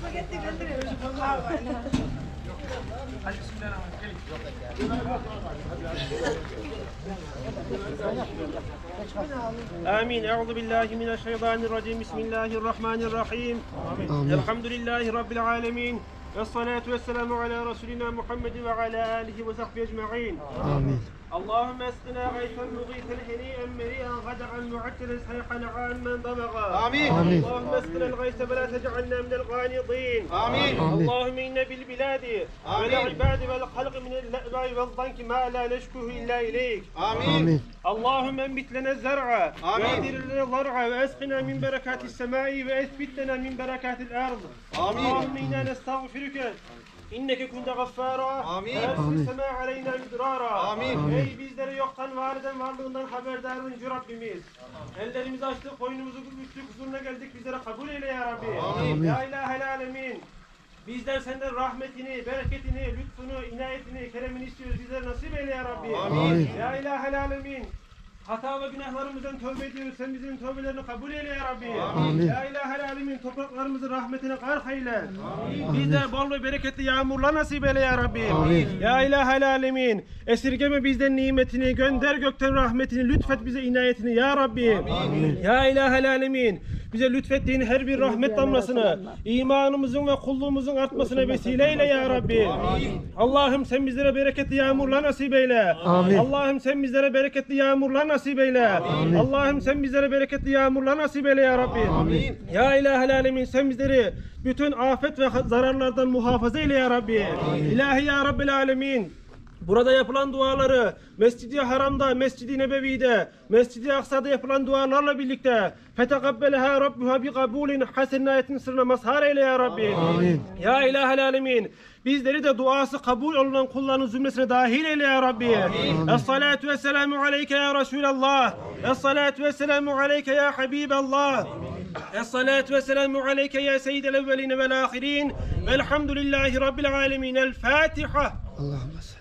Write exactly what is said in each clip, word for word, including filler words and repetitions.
آمين. أعوذ بالله من الشيطان الرجيم. بسم الله الرحمن الرحيم. الحمد لله رب العالمين. والصلاة والسلام على رسولنا محمد وعلى آله وصحبه أجمعين. آمين. اللهم اسقنا غيثا مغيثا هنيئا مريئا غدقا معتلا صحيحا عاما ضبغا. آمين. اللهم اسقنا الغيث فلا تجعلنا من القانطين. آمين. اللهم إن بالبلاد والعباد والخلق من اللأباء والضنك ما لا نشكوه إلا إليك. آمين. اللهم انبت لنا الزرع وأدر لنا الضرع وأسقنا من بركات السماء وأثبت لنا من بركات الأرض. آمين. اللهم إنا نستغفرك İnneke kunde gaffara. Amin. Amin. Sema aleyna midrara. Amin. Ey bizleri yoktan var eden varlığından haberdar olucu Rabbimiz. Ellerimizi açtık, koynumuzu büktük, huzuruna geldik, bizlere kabul eyle ya Rabbi. Amin. Ya ilahel alemin. Bizden senden rahmetini, bereketini, lütfunu, inayetini, keremini istiyoruz. Bizlere nasip eyle ya Rabbi. Amin. Ya ilahel alemin. Hata ve günahlarımızdan tövbe ediyoruz. Sen bizim tövbelerini kabul eyle ya Rabbi. Amin. Ya ilahel alemin, topraklarımızı rahmetine gark eyle. Bizlere bol ve bereketli yağmurlar nasip eyle ya Rabbi. Amin. Ya ilahel alemin, esirgeme bizden nimetini, gönder gökten rahmetini, lütfet bize inayetini ya Rabbi. Amin. Ya ilahel alemin, bize lütfettiğin her bir rahmet damlasını imanımızın ve kulluğumuzun artmasına vesile eyle ya Rabbi. Amin. Allah'ım sen bizlere bereketli yağmurlar nasip eyle. Amin. Allah'ım sen bizlere bereketli yağmurlar nasip eyle. Amin. Allah'ım sen bizlere bereketli yağmurlar nasip eyle ya Rabbi. Amin. Ya ilahel alemin, sen bizleri bütün afet ve zararlardan muhafaza eyle ya Rabbi. Amin. İlahi ya Rabbil alemin, burada yapılan duaları Mescid-i Haram'da, Mescid-i Nebevi'de, Mescid-i Aksa'da yapılan dualarla birlikte fetekabbeleha Rabbuha bi kabulin hasen ayetin sırrına mazhar eyle ya Rabbi. Amin. Ya ilahel alemin, bizleri de duası kabul olunan kulların zümresine dahil eyle ya Rabbi. Es-salatu ve selamu aleyke ya Resulallah. Es-salatu ve selamu aleyke ya Habiballah. Es-salatu ve selamu aleyke ya seyyidel evveline vel ahirin. Velhamdülillahi Rabbil alemin. El-Fatiha. Allahümme salli.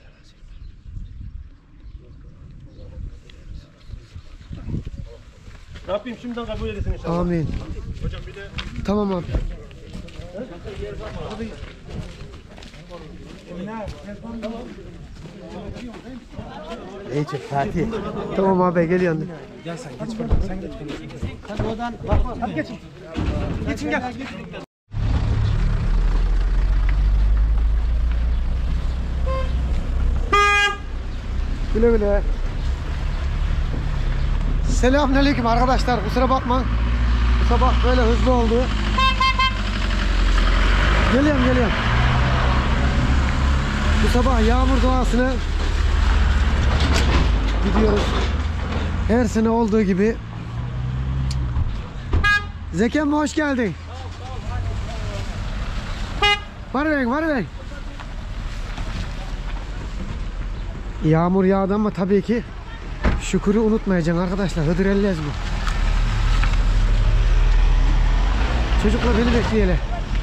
Rabbim şimdiden kabul edesin inşallah. Amin. Hocam bir de... Tamam abi. İyi çık Fatih. Tamam abi geliyorsun. Gel sen geç bakalım. Sen geç. Sen oradan bak. Hadi geçin. Geçin gel. Güle güle. Selamünaleyküm arkadaşlar. Kusura bakma. Bu sabah böyle hızlı oldu. Geliyorum geliyorum. Bu sabah yağmur doğasına gidiyoruz. Her sene olduğu gibi. Zekem hoş geldin. Var renk var renk. Yağmur yağdı ama tabii ki şükürü unutmayacaksın arkadaşlar. Hıdır ellez bu. Çocuklar beni bekleyelim.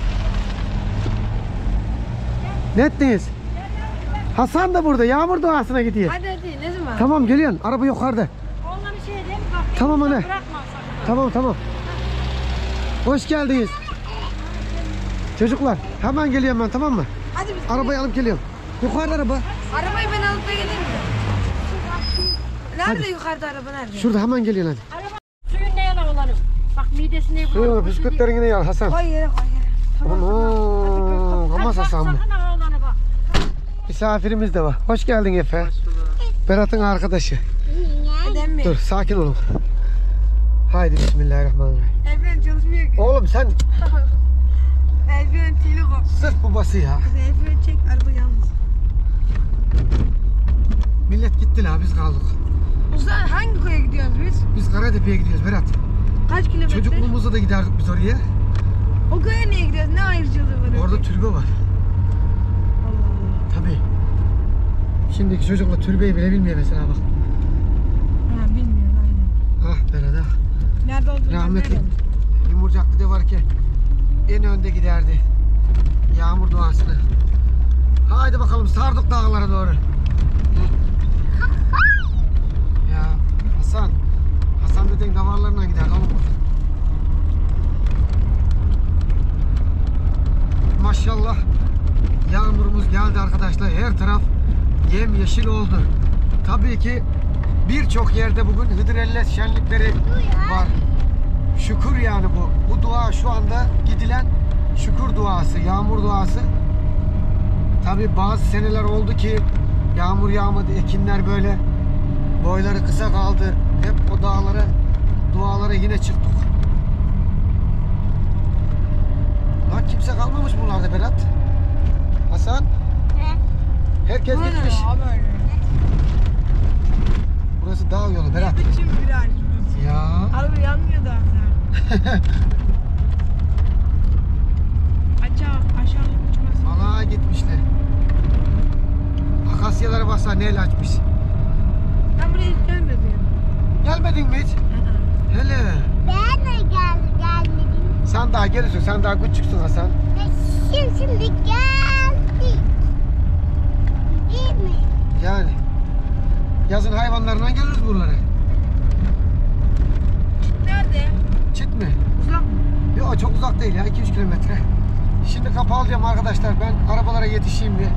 Ne ettiniz? Hasan da burada. Yağmur doğasına gidiyor. Hadi hadi ne zaman? Tamam geliyorsun. Araba yukarıda. Onunla bir şey değil mi? Bak, tamam anne. Tamam tamam. Hoş geldiniz. Çocuklar hemen geliyorum ben, tamam mı? Hadi biz arabayı alıp geliyorum. Yukarıda araba. Arabayı ben alıp da geleyim mi? Nerede hadi. Yukarıda araba nerede? Şurada hemen geliyorsun hadi. Araba suyun ne yalan olanım. Bak midesine bulanım. Şurada bisküvitlerini yine al Hasan. Koy yere koy yere. Tamam tamam. Ama Hasan mı? Misafirimiz de var. Hoş geldin Efe. Berat'ın arkadaşı. Neden dur sakin olun. Haydi bismillahirrahmanirrahim. Elfen çalışmıyor ki. Oğlum sen. Elfen telekom. Sırf babası ya. Elfen çek, araba yalnız. Millet gitti la, biz kaldık. Usta hangi koya gidiyoruz biz? Biz Karatepe'ye gidiyoruz Berat. Kaç kilometre? Çocukluğumuzda da giderdik biz oraya. O köye niye gidiyoruz? Ne ayrıcalığı var? Orada öyle? Türbe var. Allah Allah. Tabii. Şimdiki çocuklar türbeyi bile bilmiyor mesela bak. Ha bilmiyorum aynen. Ah Berat ah. Nerede olduğunu rahmetli Yumurcaklı de var ki en önde giderdi yağmur duasını. Haydi bakalım sardık dağlara doğru. Ya Hasan, Hasan dediğin davarlarına giderdi oğlum burada. geldi arkadaşlar. Her taraf yemyeşil oldu. Tabii ki birçok yerde bugün Hıdrellez şenlikleri var. Şükür yani bu. Bu dua şu anda gidilen şükür duası, yağmur duası. Tabii bazı seneler oldu ki yağmur yağmadı, ekinler böyle boyları kısa kaldı. Hep o dağlara, dualara yine çıktık. Lan kimse kalmamış buralarda Berat. Hasan. Herkes Bu ne gitmiş. ya böyle? Burası dağ yolu Berat. Ne biçim viraj bu? Ya. Abi yanmıyor da. Aşağı, aşağı uçmasın. Malağa gitmişler. Akasyalara basa neyle açmış. Ben buraya hiç gelmedim. Gelmedin mi hiç? Hele. Ben de gel gelmedim. Sen daha gelirsin. Sen daha küçüksün Hasan. Şimdi, şimdi geldik. Değil mi? Yani. Yazın hayvanlarla geliriz buralara. Nerede? Çit mi? Uzak mı? Yok çok uzak değil ya. iki üç kilometre. Şimdi kapı alacağım arkadaşlar. Ben arabalara yetişeyim bir.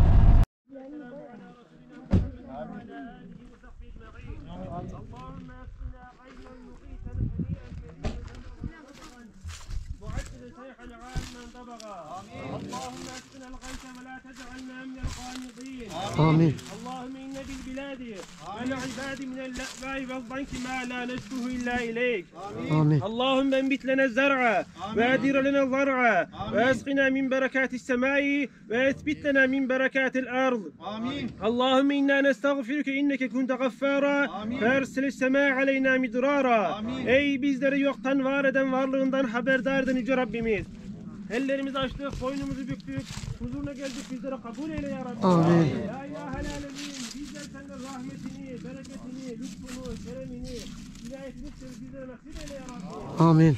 اللهم اسقنا الغيث ولا تجعلنا من القانطين. Amin. اللهم إن بالبلاد والعباد من اللأواء والضنك ما لا نشكوه إلا إليك. Amin. اللهم انبت لنا الزرع وادر لنا الضرع واسقنا من بركات السماء واثبت لنا من بركات الأرض. آمين. اللهم إنا نستغفرك إنك كنت غفارا فارسل السماء علينا مدرارا. Ey bizleri yoktan var eden varlığından haberdardın Yüce Rabbimiz. Ellerimizi açtık, boynumuzu büktük, huzuruna geldik, bizlere kabul eyle ya Rabbi. Amin. La ilahe alemin, bizler senden rahmetini, bereketini, lütfunu, keremini, hidayetini bizlere nasip eyle ya Rabbi. Amin.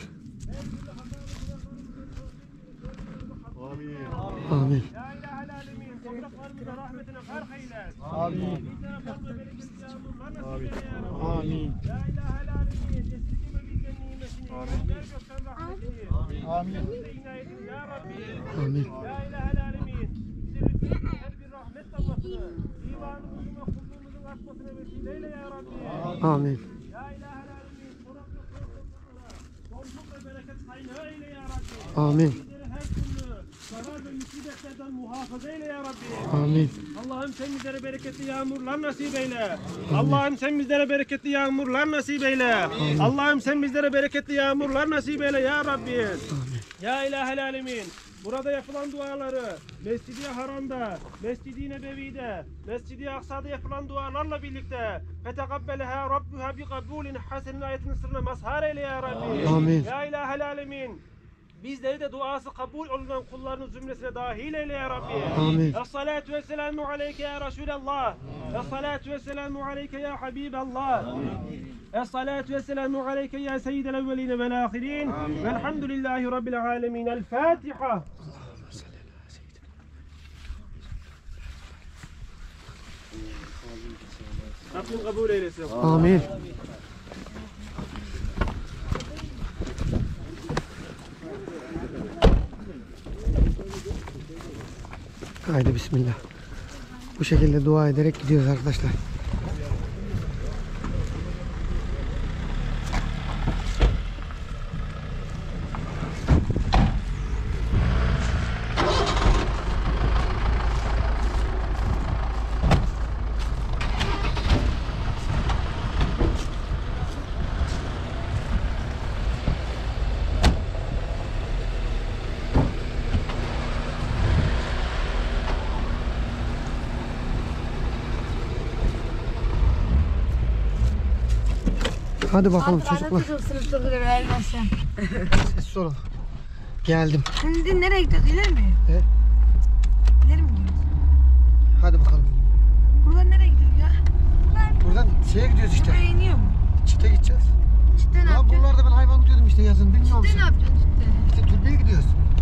Amin. Amin. La ilahe alemin, topraklarımıza rahmetine fark eyle. Amin. Bizlere fazla bereketli yağmurlar nasip eyle ya Rabbi. Amin. La ilahe alemin, esirgeme bizden nimetini, gönder gökten rahmetini. Amin. Bize inayetini ya Rabbi. Amin. La ilahe alemin. Bize lütfen her bir rahmet damlasını, imanımızın ve kulluğumuzun artmasına vesileyle ya Rabbi. Amin. La ilahe alemin. Kuraklık korkunçluklara, bolluk ve bereket kaynağı eyle ya Rabbi. Amin. Bizleri her türlü zarar ve musibetlerden muhafaza eyle ya Rabbi. Amin. Allah'ım sen bizlere bereketli yağmurlar nasip eyle. Allah'ım sen bizlere bereketli yağmurlar nasip eyle. Allah'ım sen bizlere bereketli yağmurlar nasip eyle ya Rabbi. Ya ilahel alemin. Burada yapılan duaları Mescid-i Haram'da, Mescid-i Nebevi'de, Mescid-i Aksa'da yapılan dualarla birlikte fetekabbeleha rabbuha bi kabulin hasenin ayetinin sırrına mazhar eyle ya Rabbi. Amin. Ya ilahel alemin. Bizleri de duası kabul olunan kullarının zümresine dahil eyle ya Rabbi. Amin. Es-salatu ve selamu aleyke ya Resulallah. Es-salatu ve selamu aleyke ya Habiballah. Es-salatu ve selamu aleyke ya seyyidel evveline vel ahirin. Velhamdülillahi Rabbil alemin. El Fatiha. Rabbim kabul eylesin. Amin. Haydi bismillah. Bu şekilde dua ederek gidiyoruz arkadaşlar. Hadi bakalım çocuklar. Sessiz olun. Geldim. Şimdi nereye gidiyoruz? İleri mi? He? İleri mi gidiyoruz? Hadi bakalım. Buradan nereye gidiyoruz ya? Buradan şeye gidiyoruz işte. Buraya iniyor mu? Çite gideceğiz. Cidden ne Ya yapacaksın? buralarda ben hayvan tutuyordum işte yazın. Bilmiyor Cidden ne musun? yapacaksın cidden? İşte türbeye gidiyoruz.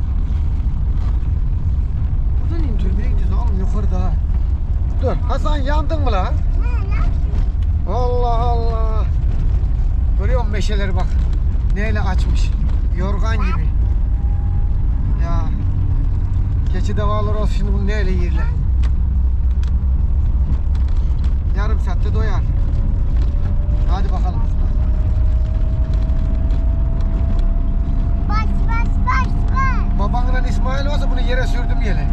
Buradan iniyor. Türbeye gidiyoruz oğlum yukarıda. Dur Hasan yandın mı lan? Allah Allah. Görüyor musun meşeleri bak. Neyle açmış. Yorgan gibi. Ya. Keçi davalar olsun şimdi bunu neyle yerler. Yarım saatte doyar. Hadi bakalım. Baş baş baş baş. Babanla İsmail olsa bunu yere sürdüm yere.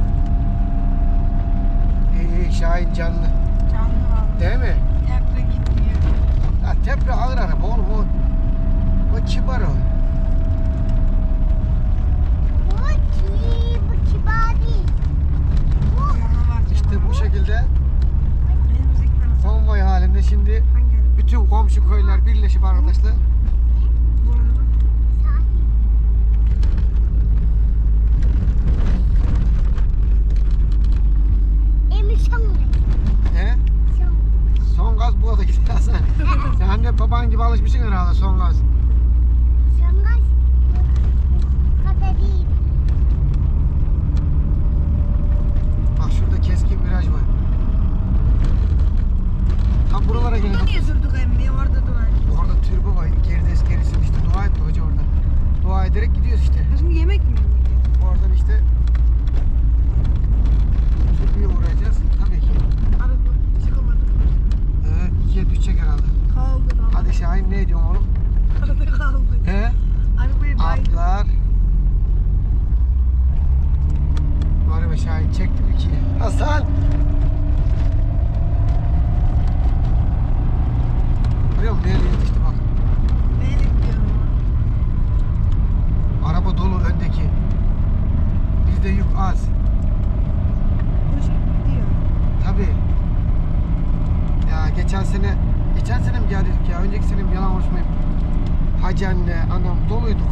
İyi iyi Şahin canlı. Canlı vallahi. Değil mi? Tepre gitmiyor. Ya tepre ağır araba oğlum o. O kibar o. Bu ki bu kibar değil. Bu Mama var. İşte bu şekilde Benim müzikler nasıl? konvoy halinde şimdi Hangi? bütün komşu köyler birleşip arkadaşlar Bu araba. sahil. Emin şanlı. he? Şanlı. Son gaz bu arada gidiyor Hasan. Sen de baban gibi alışmışsın herhalde son gaz. Şanlı. Bu kadar değil. Bak şurada keskin viraj var. Tam buralara Burada gelelim. niye durduk emmi? Orada duvar. Orada türbü var. Gerides gerisin işte dua etti hoca orada. Dua ederek gidiyoruz işte. Ha, şimdi yemek mi yiyor? Oradan işte türbüye uğrayacağız. Tabii ki. Araba çıkamadı. Evet, ikiye düşecek herhalde. Kaldı kaldı. Hadi Şahin ne diyorsun oğlum? Kaldı kaldı. He? Arabayı baydı. Atlar. Var be Şahin çektim ikiye. Hasan! Görüyor musun? Nereye işte bak. Benim diyorum. Araba dolu öndeki. Bizde yük az. Koşup gidiyor. Tabii. Ya geçen sene, geçen sene mi geldik ya? Önceki sene mi yalan konuşmayayım. Hacı anne, anam doluyduk.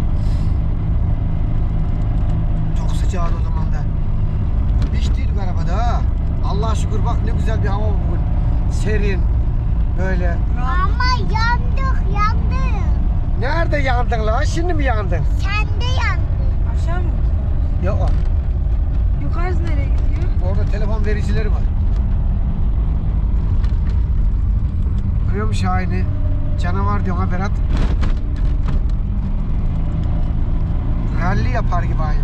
Çok sıcağdı o zaman da. Hiç değildik arabada ha. Allah'a şükür bak ne güzel bir hava bugün. Serin. Böyle. Ama yandık yandık. Nerede yandın lan? Şimdi mi yandın? Sen de yandın. Aşağı mı? Yok. Yukarısı nereye gidiyor? Orada telefon vericileri var. Görüyor musun Şahin'i? Canavar diyorsun ha Berat. Ralli yapar gibi aynı.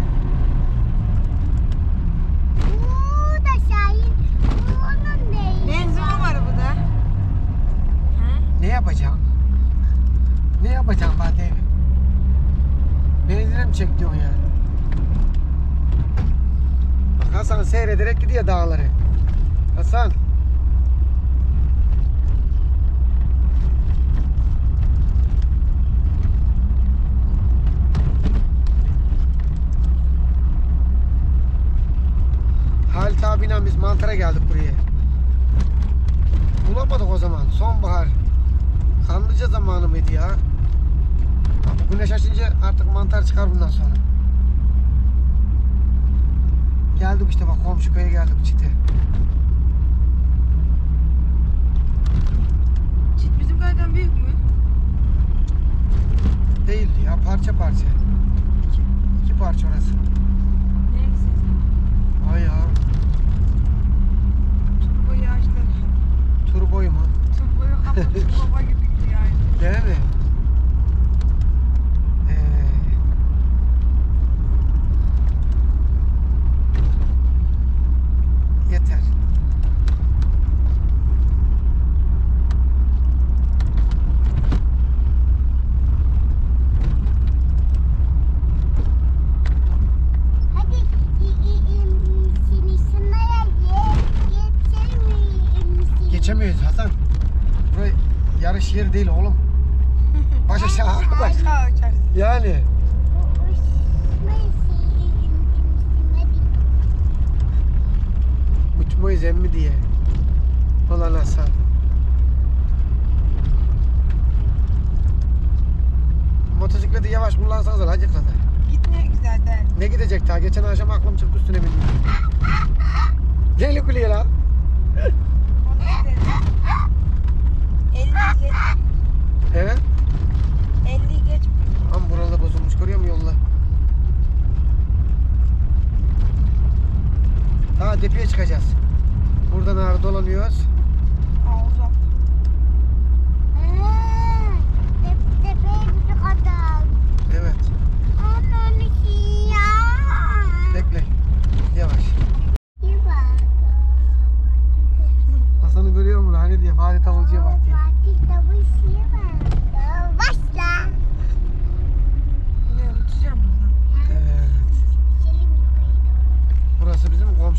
Bu da Şahin. Bu onun değil. Benzin mi var bu da? Ha? Ne yapacaksın? Ne yapacaksın Fatih? Benzine mi çek diyorsun yani? Bak Hasan seyrederek gidiyor dağları. Hasan. Halit abiyle biz mantara geldik buraya. Bulamadık o zaman. Sonbahar. Kanlıca zamanı mıydı ya? Bu güneş açınca artık mantar çıkar bundan sonra. Geldik işte bak komşu köye geldik çite. Çit bizim köyden büyük mü? Değildi ya parça parça. İki, iki parça orası. Neyse. Vay ya. Turboyu açtı. Turboyu mu? Turboyu kapattı. Baba gibi gidiyor yani. Değil mi? Ee, yeter. Hadi i- i- im- seni şunlara ye- geçelim mi? Im- Geçemiyoruz Hasan. Burası yarış yeri değil oğlum. Baş aşağı baş. Aşağı uçarsın. Yani. Bu uçmayı şey- im- im- im- hadi. Uçmayız emmi diye. Ulan Hasan. Motosikleti yavaş kullansanız da acık kadar. Gitmiyor ki zaten. Ne gidecek daha? Geçen akşam aklım çıktı üstüne bindim. Gel kuleye la. Onu gidelim. elli geç. Evet. elli geç. Ama buralarda bozulmuş görüyor musun yolla? Daha tepeye çıkacağız. Buradan ağrı dolanıyoruz. Aa uzak. Aa, tep- tepeye bir kadar. Evet. Anam için ya. Bekle. Yavaş. Bir bak. Hasan'ı görüyor musun? Hani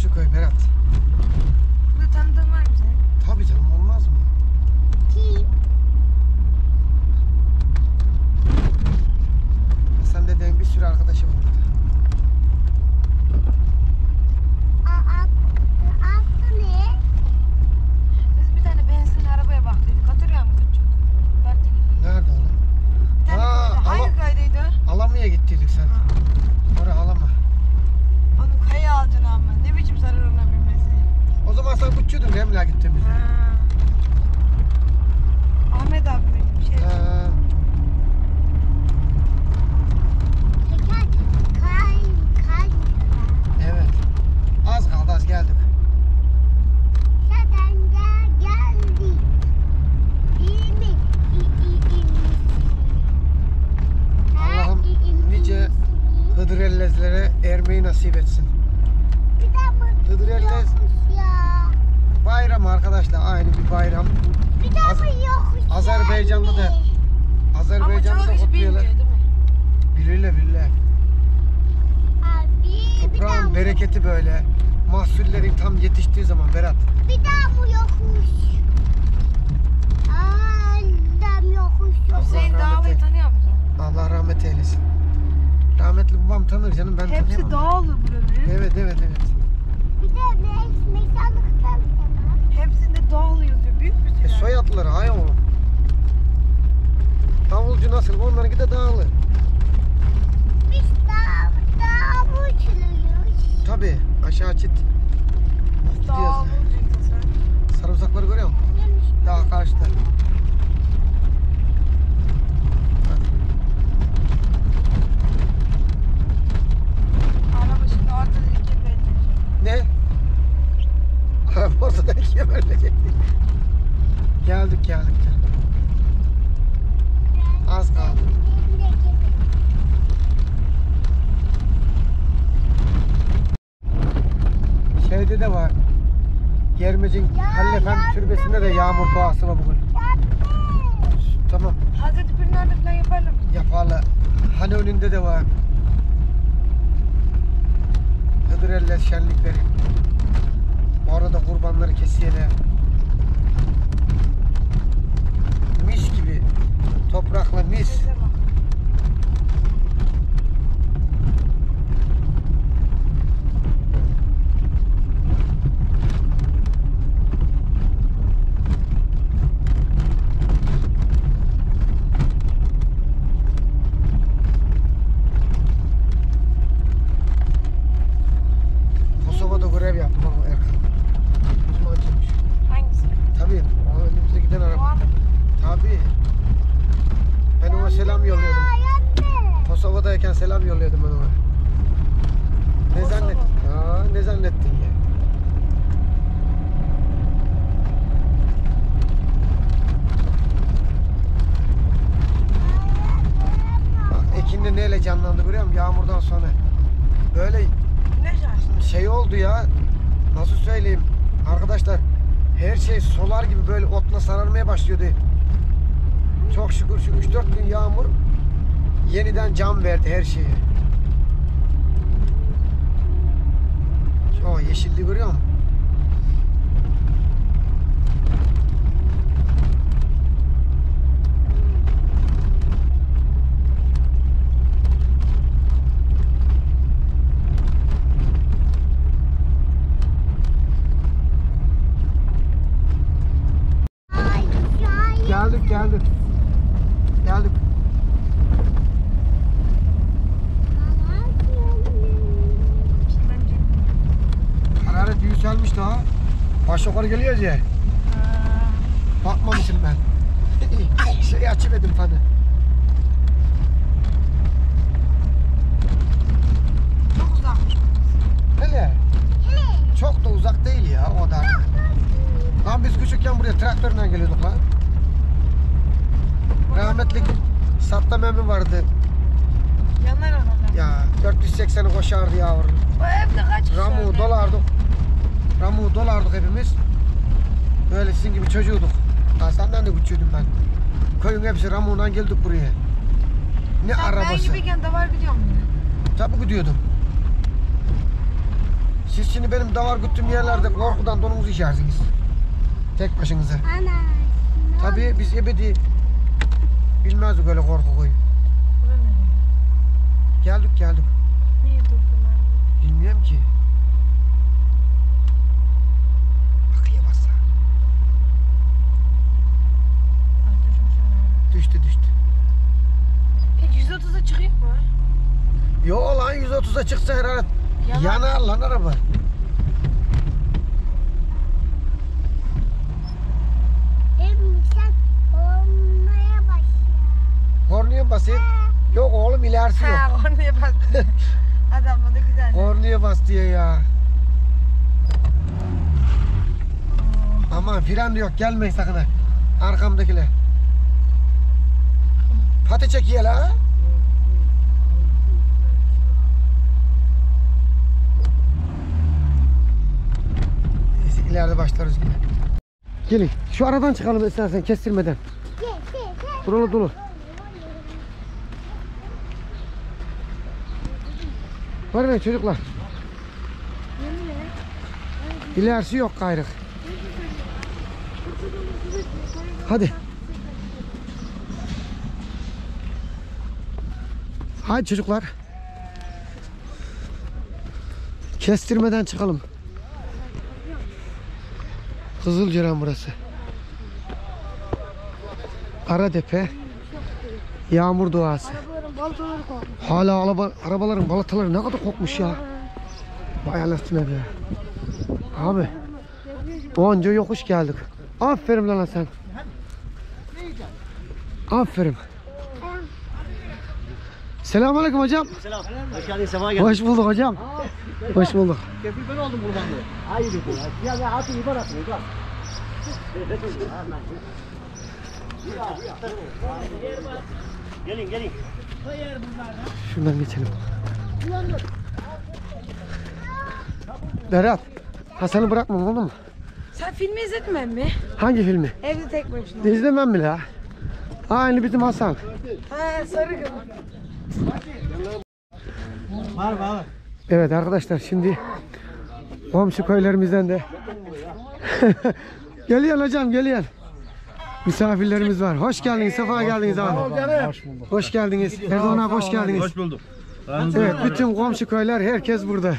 komşu köy Berat. Burada tanıdığın var mı senin? Tabii canım, olmaz mı? Kim? Sen dediğin bir sürü arkadaşım var burada. Aa, adı ne? Biz bir tane benzinli arabaya baktıydık. Hatırlıyor musun küçük? Bak dedi. Nerede oğlum? Bir tane Aa, köyde. Hangi Ala- köydeydi? Alamaya gittiydik sen. Oraya Alama. Onu kaya alacaksın ama. Ne biçim sarar ona bilmesi. O zaman sen kutçuydun Emlak'a gittiğimizde. Ha. Ahmet abi miydi bir şey? Ee, Teker kay kay. evet. Az kaldı, az geldik. Zaten gel geldi. Değil mi? İ, i, i, Ha, Allah'ım i, i, nice i. Hıdrellezlere ermeyi nasip etsin. Bir daha mı? Hıdrellez Yokmuş ya. bayram arkadaşlar, aynı bir bayram. Bir daha Az- mı yokmuş Azerbaycan'da yani? da Azerbaycan'da Ama da çoğu hiç bilmiyor kutluyorlar. değil mi? Bilirler bilirler. Abi bir daha Toprağın mı? bereketi böyle. Mahsullerin tam yetiştiği zaman Berat. Bir daha mı yokmuş? Adam yokmuş yokmuş. Hüseyin rahmet Dağlı'yı eylesin. tanıyor musun? Allah rahmet eylesin. Rahmetli babam tanır canım, ben Hepsi tanıyamam. Dağlı buranın. Evet evet evet. Bir de mes mezarlıktan hemen. Hepsinde Dağlı yazıyor. Büyük bir E, süre. soyadları hay oğlum. Davulcu nasıl? Onlarınki de dağlı. Biz daha daha mı uçuluyoruz? Tabi aşağı çit. Gidiyoruz. Dağlı cintası. Sarımsakları görüyor musun? Daha karşıda. Hadi. Araba şimdi ortada ikiye bölünecek. Ne? Araba ortada ikiye bölünecek. Geldik geldik. Az kaldı. Şeyde de var. Germecin Halil Efendi türbesinde de yağmur duası var bugün. Tamam, Hazreti Pir'in orada falan yaparlar mı? yaparlar. Hani önünde de var. Hıdrellez şenlikleri. Orada kurbanları kesiyorlar. Mis gibi. Toprakla mis. Sese bak. Kosova'da görev yaptım ama Erkan. Uzmancıymış. Hangisi? Tabii, o önümüzde giden O araba. anda. Tabii. Ben ona selam yolluyordum. Kosova'dayken selam yolluyordum ben ona. Ne Kosova. zannettin? Aa, ne zannettin ya? Bak, Ekin'de neyle canlandı biliyor musun? Yağmurdan sonra. Böyle Güneş açtı. şey oldu ya. Nasıl söyleyeyim? Arkadaşlar, her şey solar gibi böyle otla sararmaya başlıyordu. Çok şükür şu üç dört gün yağmur yeniden can verdi her şeye. O yeşilliği görüyor musun? Geldik geldik. Geldik. Kitlenecek. Hararet yükselmiş daha. Baş yukarı geliyoruz ya. Bakmamışım ben. Şey açıverdim fanı. Çok uzakmış. Hele. Çok da uzak değil ya o da. Lan biz küçükken buraya traktörle geliyorduk lan. Rahmetli Sattam emmi vardı. Yanar oralar. Ya dört yüz sekseni koşardı yavrum. O evde kaç kişi Ramu öldü? dolardık. Ramu dolardık hepimiz. Böyle sizin gibi çocuğuduk. Ha, senden de küçüğüydüm ben. Köyün hepsi Ramu'dan geldik buraya. Ne Sen ben arabası. gibiyken de var gidiyor mu? Tabii gidiyordum. Siz şimdi benim davar güttüğüm yerlerde korkudan donunuzu içersiniz. Tek başınıza. Ana. Tabii biz ebedi bilmezdik öyle korku koyu. Bura ne? Geldik geldik. Niye durdun abi? Bilmiyorum ki. Bakıya bassa. Düştü düştü. Peki yüz otuza çıkıyor mu? Yo lan yüz otuza çıksa herhalde Yanar. yanar lan araba. Hem sen olmaya başla. Kornaya basayım. Yok oğlum ilerisi yok. Ha oraya bak. Adam da güzel. Kornaya bas diye ya. Aman fren de yok, gelmeyin sakın ha. Arkamdakiler. Pati çekiyor la. Neyse ileride başlarız yine. Gelin şu aradan çıkalım istersen kestirmeden. Gel gel gel. Dolu dolu. Var mı çocuklar? İlerisi yok gayrı. Hadi. Hadi çocuklar. Kestirmeden çıkalım. Kızılcıran burası. Karatepe. Yağmur duası. Arabaların baltaları kokmuş. Hala araba, arabaların balataları ne kadar kokmuş ya. Vay anasını be. Abi. Onca yokuş geldik. Aferin lan sen. Aferin. Selamünaleyküm hocam. Selam. Hoş geldin, sefa geldin. Hoş bulduk hocam. Hoş bulduk. Kefil ben oldum kurbanlı. Hayır dedi ya. Ya ben atı ibar atıyor bak. Gelin gelin. Şuradan geçelim. Berat. Hasan'ı bırakmam olur mu? Sen filmi izletmem mi? Hangi filmi? Evde tek başına. İzlemem bile ha. Aynı bizim Hasan. Ha sarı kız. Var var. Evet arkadaşlar şimdi komşu köylerimizden de geliyor hocam geliyor. Misafirlerimiz var. Hoş geldiniz, sefa geldiniz abi. Hoş bulduk. Hoş geldiniz. Erdoğan abi hoş geldiniz. Hoş bulduk. Evet bütün komşu köyler herkes burada.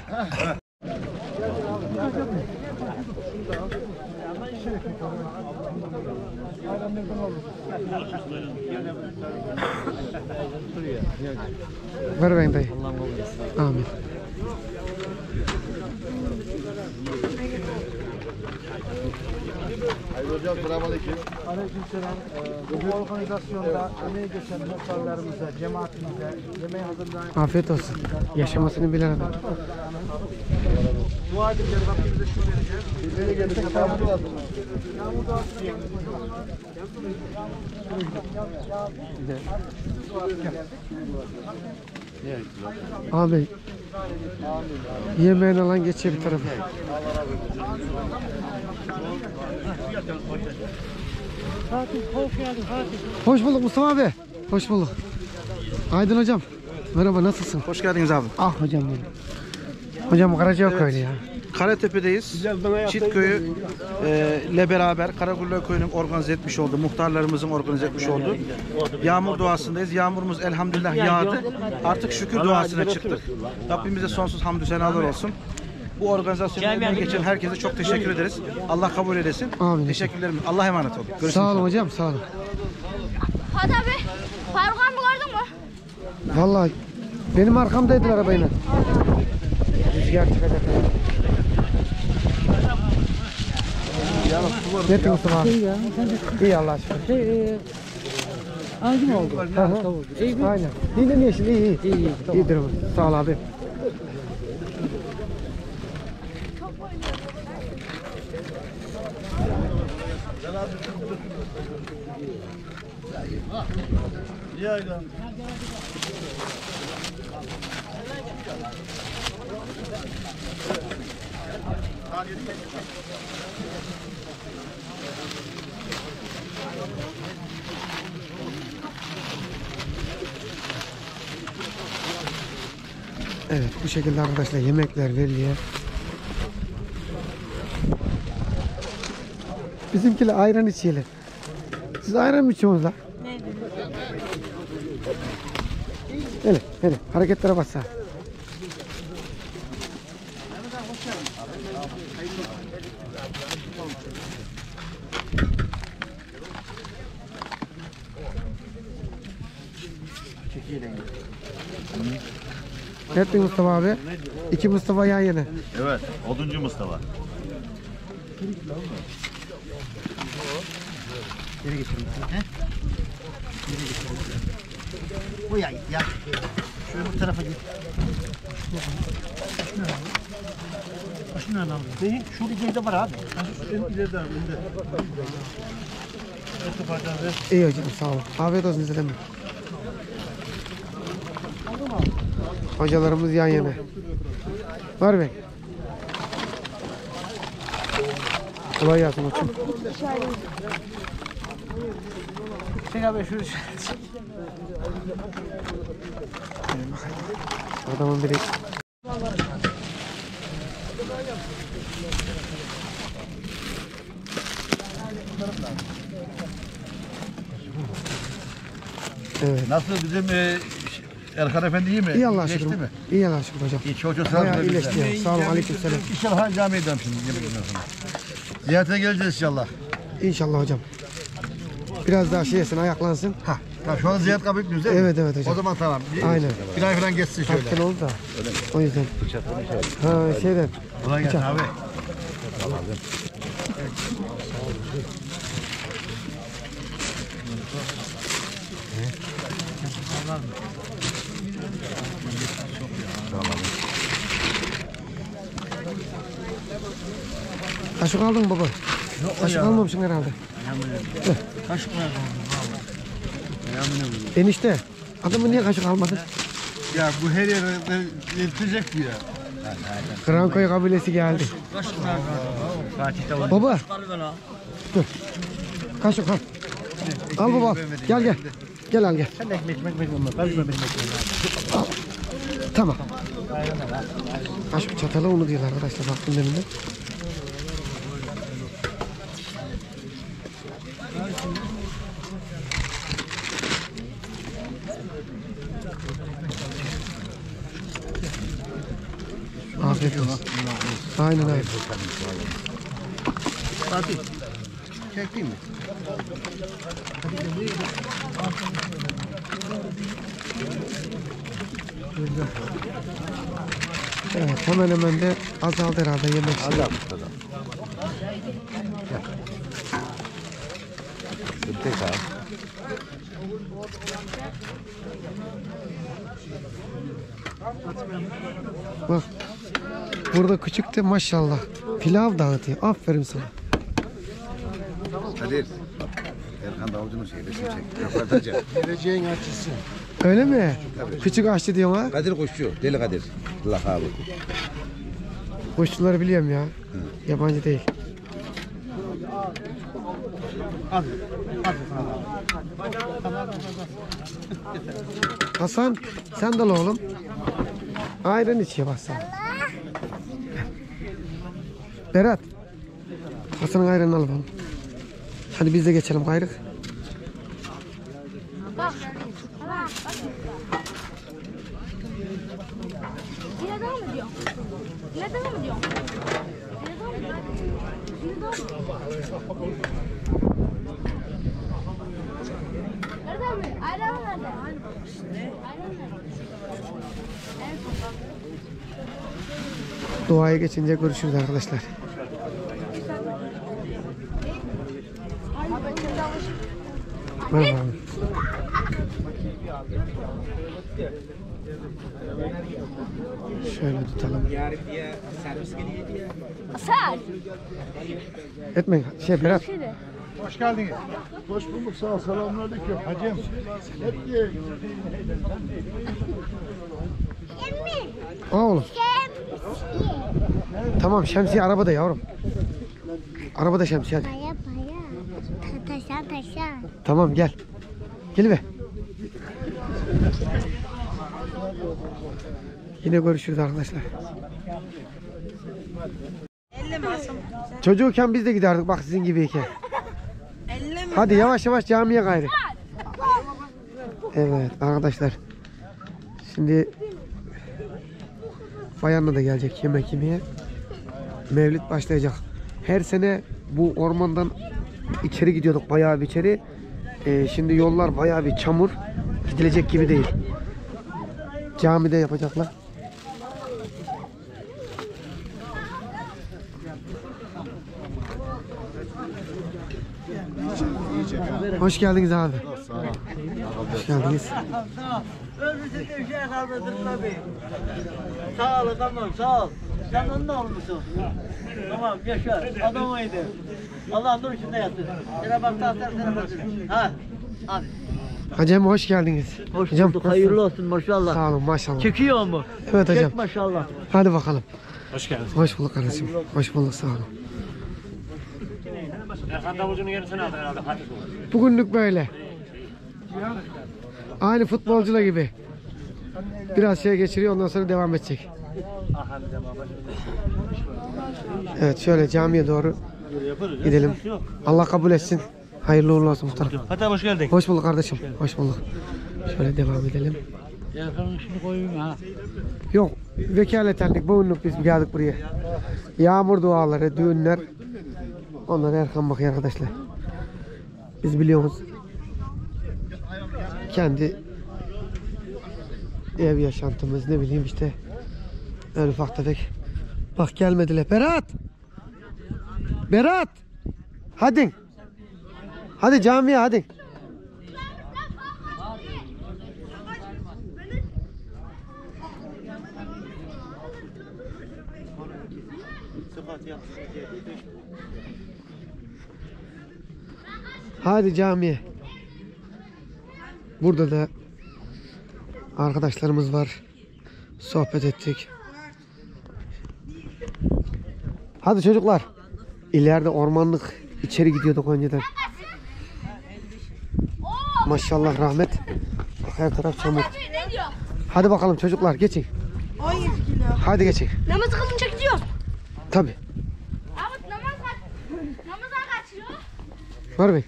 Ver ben dayı. Amin. Hayırlı hocam, selamünaleyküm. Aleykümselam. Ee, bu organizasyonda emeği geçen muhtarlarımıza, cemaatimize, yemeği hazırlayan... Afiyet olsun. Yaşamasını bilen adam. Dua edeceğiz, Rabbimize şükür edeceğiz. Bizlere geldik, yağmur duası. Yağmur duası diye. Abi yemeğini alan geçiyor bir tarafa. Hoş bulduk Mustafa abi. Hoş bulduk. Aydın hocam. Merhaba, nasılsın? Hoş geldiniz abi. Ah hocam benim. Hocam Karacaoğlu köylü ya. Karatepe'deyiz. Çitköy'ü e, ile beraber Karakulla Köyü'nün organize etmiş olduğu, muhtarlarımızın organize etmiş olduğu yağmur duasındayız. Yağmurumuz elhamdülillah yağdı. Artık şükür duasına çıktık. Rabbimize sonsuz hamdü senalar olsun. Bu organizasyonu emeği geçen herkese çok teşekkür ederiz. Allah kabul eylesin. Amin. Teşekkürlerim. Allah'a emanet olun. Görüşmek Sağ olun üzere. hocam, sağ olun. Hadi abi. Faruk abi gördün mü? Vallahi benim arkamdaydılar arabayla. Rüzgar çıkacak. Ne yapıyorsun Mustafa abi? İyi ya. İyi Allah'a şükür. Şey, e, acı mı oldu? Hı hı. Aynen. Dinle yeşil, iyi iyi. İyi iyi. Tamam. İyidir ama. Sağ ol abi. Evet bu şekilde arkadaşlar yemekler veriliyor. Bizimkiler ayran içiyorlar. Siz ayran mı içiyorsunuz lan? Ne? Hele hele hareketlere bassa. Nerede Mustafa abi? İki Mustafa yan yana. Evet, oduncu Mustafa. Geri getirin. He? Geri getirin. Bu ya, ya. Şöyle bu tarafa git. Başını nereden aldın? Değil, şu ileride var abi. Şu ileride abi, önde. İyi hocam sağ olun. Afiyet olsun size de. Hocalarımız yan yana. Var mı? Kolay gelsin hocam. Çek abi şu. Adamın biri. Evet. Nasıl bizim e, Erkan Efendi iyi mi? İyi Allah'a Geçti şükür. mi? İyi Allah'a şükür hocam. İyi, çok çok sağ olun. Bayağı iyileşti ya. Sağ olun, aleykümselam. İnşallah camiye gidelim şimdi. Ziyarete geleceğiz inşallah. İnşallah hocam. Biraz daha şey yesin, ayaklansın. Ha, ha şu an ziyaret kabul etmiyoruz değil mi? Evet evet hocam. O zaman tamam. Bir, Aynen. Bir ay falan geçsin şöyle. Hakikaten oldu da. O yüzden. Ha şeyden. Kolay gelsin abi. Kaşık aldın mı baba? Kaşık almamışsın herhalde. Kaşık nerede oldu? Enişte. Adamı niye kaşık almadın? Ya bu her yere yetecek bu ya. Krankoy kabilesi geldi. Kaşık nerede? Baba. Dur. Kaşık al. Al baba. Gel gel. Gel al gel. Sen de ekmek ekmek ekmek olma. Ben de ekmek ekmek. Tamam. Kaşık çatalı onu diyorlar arkadaşlar. Baktım deminden. Afiyet olsun. Aynen abi. Fatih. Çekeyim mi? Evet hemen hemen de azaldı herhalde yemek şey. Azalmış adam. Tek abi. Bak. Burada küçük de maşallah. Pilav dağıtıyor. Aferin sana. Kadir. Erkan da avucunun şeyi resim çek. Röportajı. Geleceğin açısı. Öyle mi? Küçük aşçı diyorsun ha. Kadir Kuşçu. Deli Kadir. Lakabı. Kuşçuları biliyorum ya. Yabancı değil. Hadi. Hadi. Hasan sen de al oğlum. Ayran içiyor bak sen. Berat. Hasan'ın ayranını alalım oğlum. Hadi biz de geçelim gayrı. Bak. Bak. Yine daha mı diyor? Yine daha mı diyor? Yine daha mı diyor? Yine daha mı diyor? Nerede mi? Ayran nerede? Ayran nerede? Duaya geçince görüşürüz arkadaşlar. Merhaba abi. Şöyle tutalım. Asar. Etmeyin. Şey Berat. Hoş geldiniz. Hoş bulduk. Sağ ol. Selamünaleyküm. Hacım. Hep ye. Aa oğlum. Tamam şemsiye arabada yavrum. Arabada şemsiye hadi. Paya paya. Taşa taşa. Tamam gel. Gel be. Yine görüşürüz arkadaşlar. Çocuğuken biz de giderdik bak sizin gibiyken. Hadi yavaş yavaş camiye gayrı. Evet arkadaşlar. Şimdi bayanla da gelecek yemek yemeye. Mevlid başlayacak. Her sene bu ormandan içeri gidiyorduk, bayağı bir içeri. Ee, şimdi yollar bayağı bir çamur. Gidilecek gibi değil. Camide yapacaklar. Hoş geldiniz abi. Hoş geldiniz. Sağ ol tamam sağ ol. Sen onun da olmuşsun. Tamam yaşa adamaydı. Allah nur içinde yatsın. Sana bak tahtar sana bakın. Ha. Hadi. Hocam hoş geldiniz. Hoş hocam, bulduk. Hayırlı olsun maşallah. Sağ olun maşallah. Çekiyor mu? Evet hocam. Çek maşallah. Hadi bakalım. Hoş geldin. Hoş bulduk kardeşim. Hoş bulduk sağ olun. Erkan davulcunun yerisini aldı herhalde. Hadi. Bugünlük böyle. Aynı futbolcular gibi. Biraz şey geçiriyor ondan sonra devam edecek. Evet şöyle camiye doğru gidelim. Allah kabul etsin. Hayırlı uğurlu olsun muhtarım. Hadi hoş geldin. Hoş bulduk kardeşim. Hoş bulduk. Şöyle devam edelim. Erkan'ın işini koyayım ha. Yok vekaletenlik bugünlük biz geldik buraya. Yağmur duaları, düğünler. Onlara Erkan bakıyor arkadaşlar. Biz biliyoruz. Kendi ev yaşantımız ne bileyim işte. Öyle ufak tefek. Bak gelmediler. Berat! Berat! Hadi. Hadi camiye hadi. Hadi camiye. Burada da arkadaşlarımız var. Sohbet ettik. Hadi çocuklar. İleride ormanlık içeri gidiyorduk önceden. Maşallah rahmet. Her taraf çamur. Hadi bakalım çocuklar geçin. Hadi geçin. Namazı kılınca gidiyor. Tabii. Abi namaz kaç? Namaza kaçıyor. Var mı?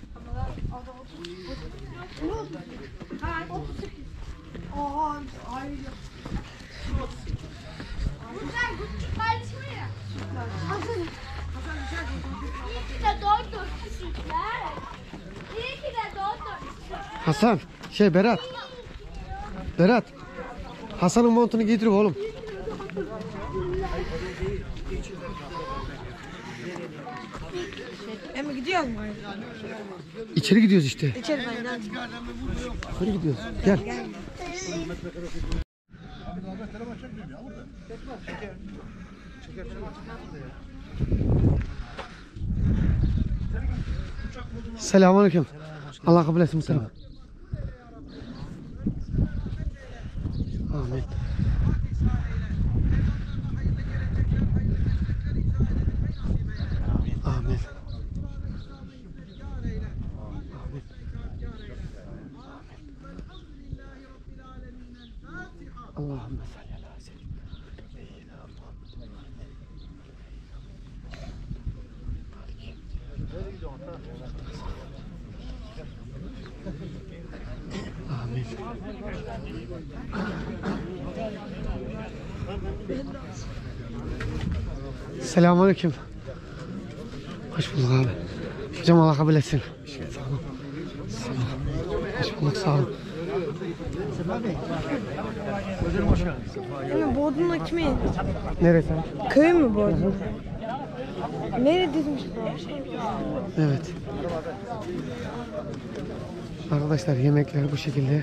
Hasan, şey Berat. Berat. Hasan'ın montunu giydir oğlum. Emi gidiyoruz mu? İçeri gidiyoruz işte. İçeri ben. İçeri gidiyoruz. Gel. Selamünaleyküm. Allah kabul etsin muhtemelen. Amin. Amin. Allahümme salli ala seyyidina Amin. Selamünaleyküm. Hoş bulduk abi. Hocam Allah kabul etsin. Sağ olun. Sağ olun. Hoş bulduk sağ olun. Emi Bodrum'da kimin? Neresi? Köy mü Bodrum? Nereye dizmiş? Evet. Arkadaşlar yemekler bu şekilde.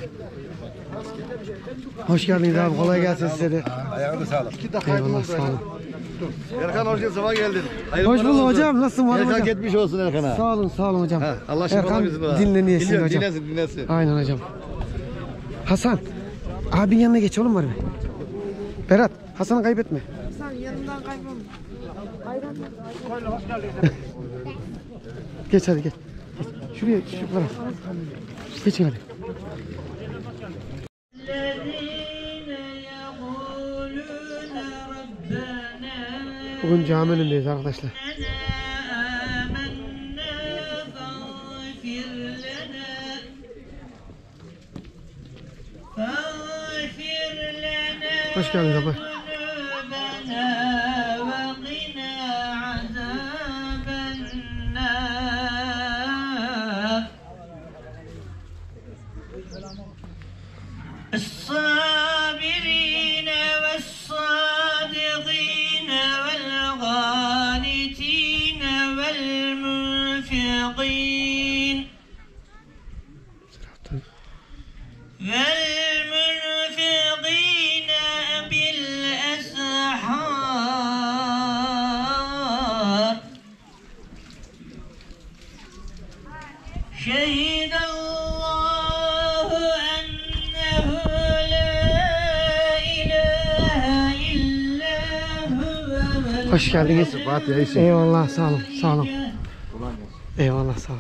Hoş geldiniz abi. Kolay gelsin size de. Ayağınıza sağlık. Eyvallah sağ olun. Erkan hoş geldin, sabah geldin. Hayırlı Hoş bulduk olsun. hocam. Nasılsın var Erkan hocam? gitmiş olsun Erkan'a. Sağ olun sağ olun hocam. Ha, Allah şifa Erkan versin bana. dinleniyorsun Biliyorum, hocam. dinlesin dinlesin. Aynen hocam. Hasan. Abin yanına geç oğlum var mı? Berat. Hasan'ı kaybetme. Sen yanından kaybolma. Ayran. Geç hadi geç. Geç. Şuraya şuraya. Geçin hadi. Bugün cami önündeyiz arkadaşlar. Hoş geldiniz abi. الصابرين والصادقين والقانتين والمنفقين والمنفقين بالأسحار شهد الله أنه لا إله إلا هو. Hoş geldiniz. Eyvallah, sağ olun, sağ olun. Eyvallah, sağ olun.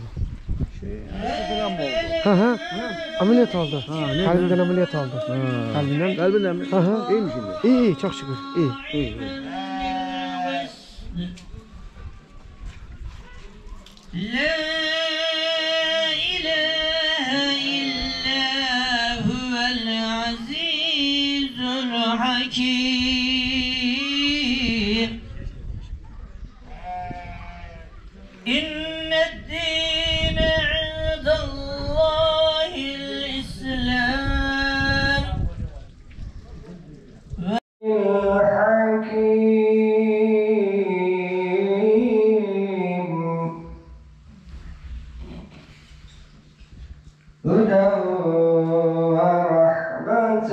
Hı hı. Ameliyat oldu. Kalbinden ameliyat oldu. Kalbinden. Kalbinden mi? Hı hı. İyi mi şimdi? İyi, iyi, çok şükür. İyi. İyi. iyi. لا إله إلا هو العزيز الحكيم إن الدين عند الله الإسلام هدى ورحمة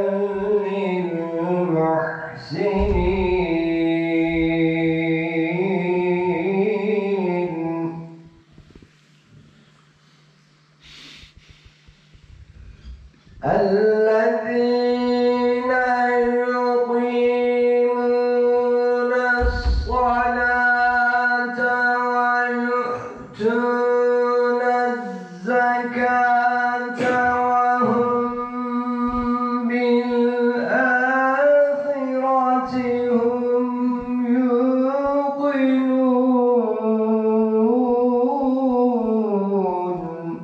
للمحسنين الذين يقيمون الصلاة ويؤتون الزكاة وهم بالآخرة هم يوقنون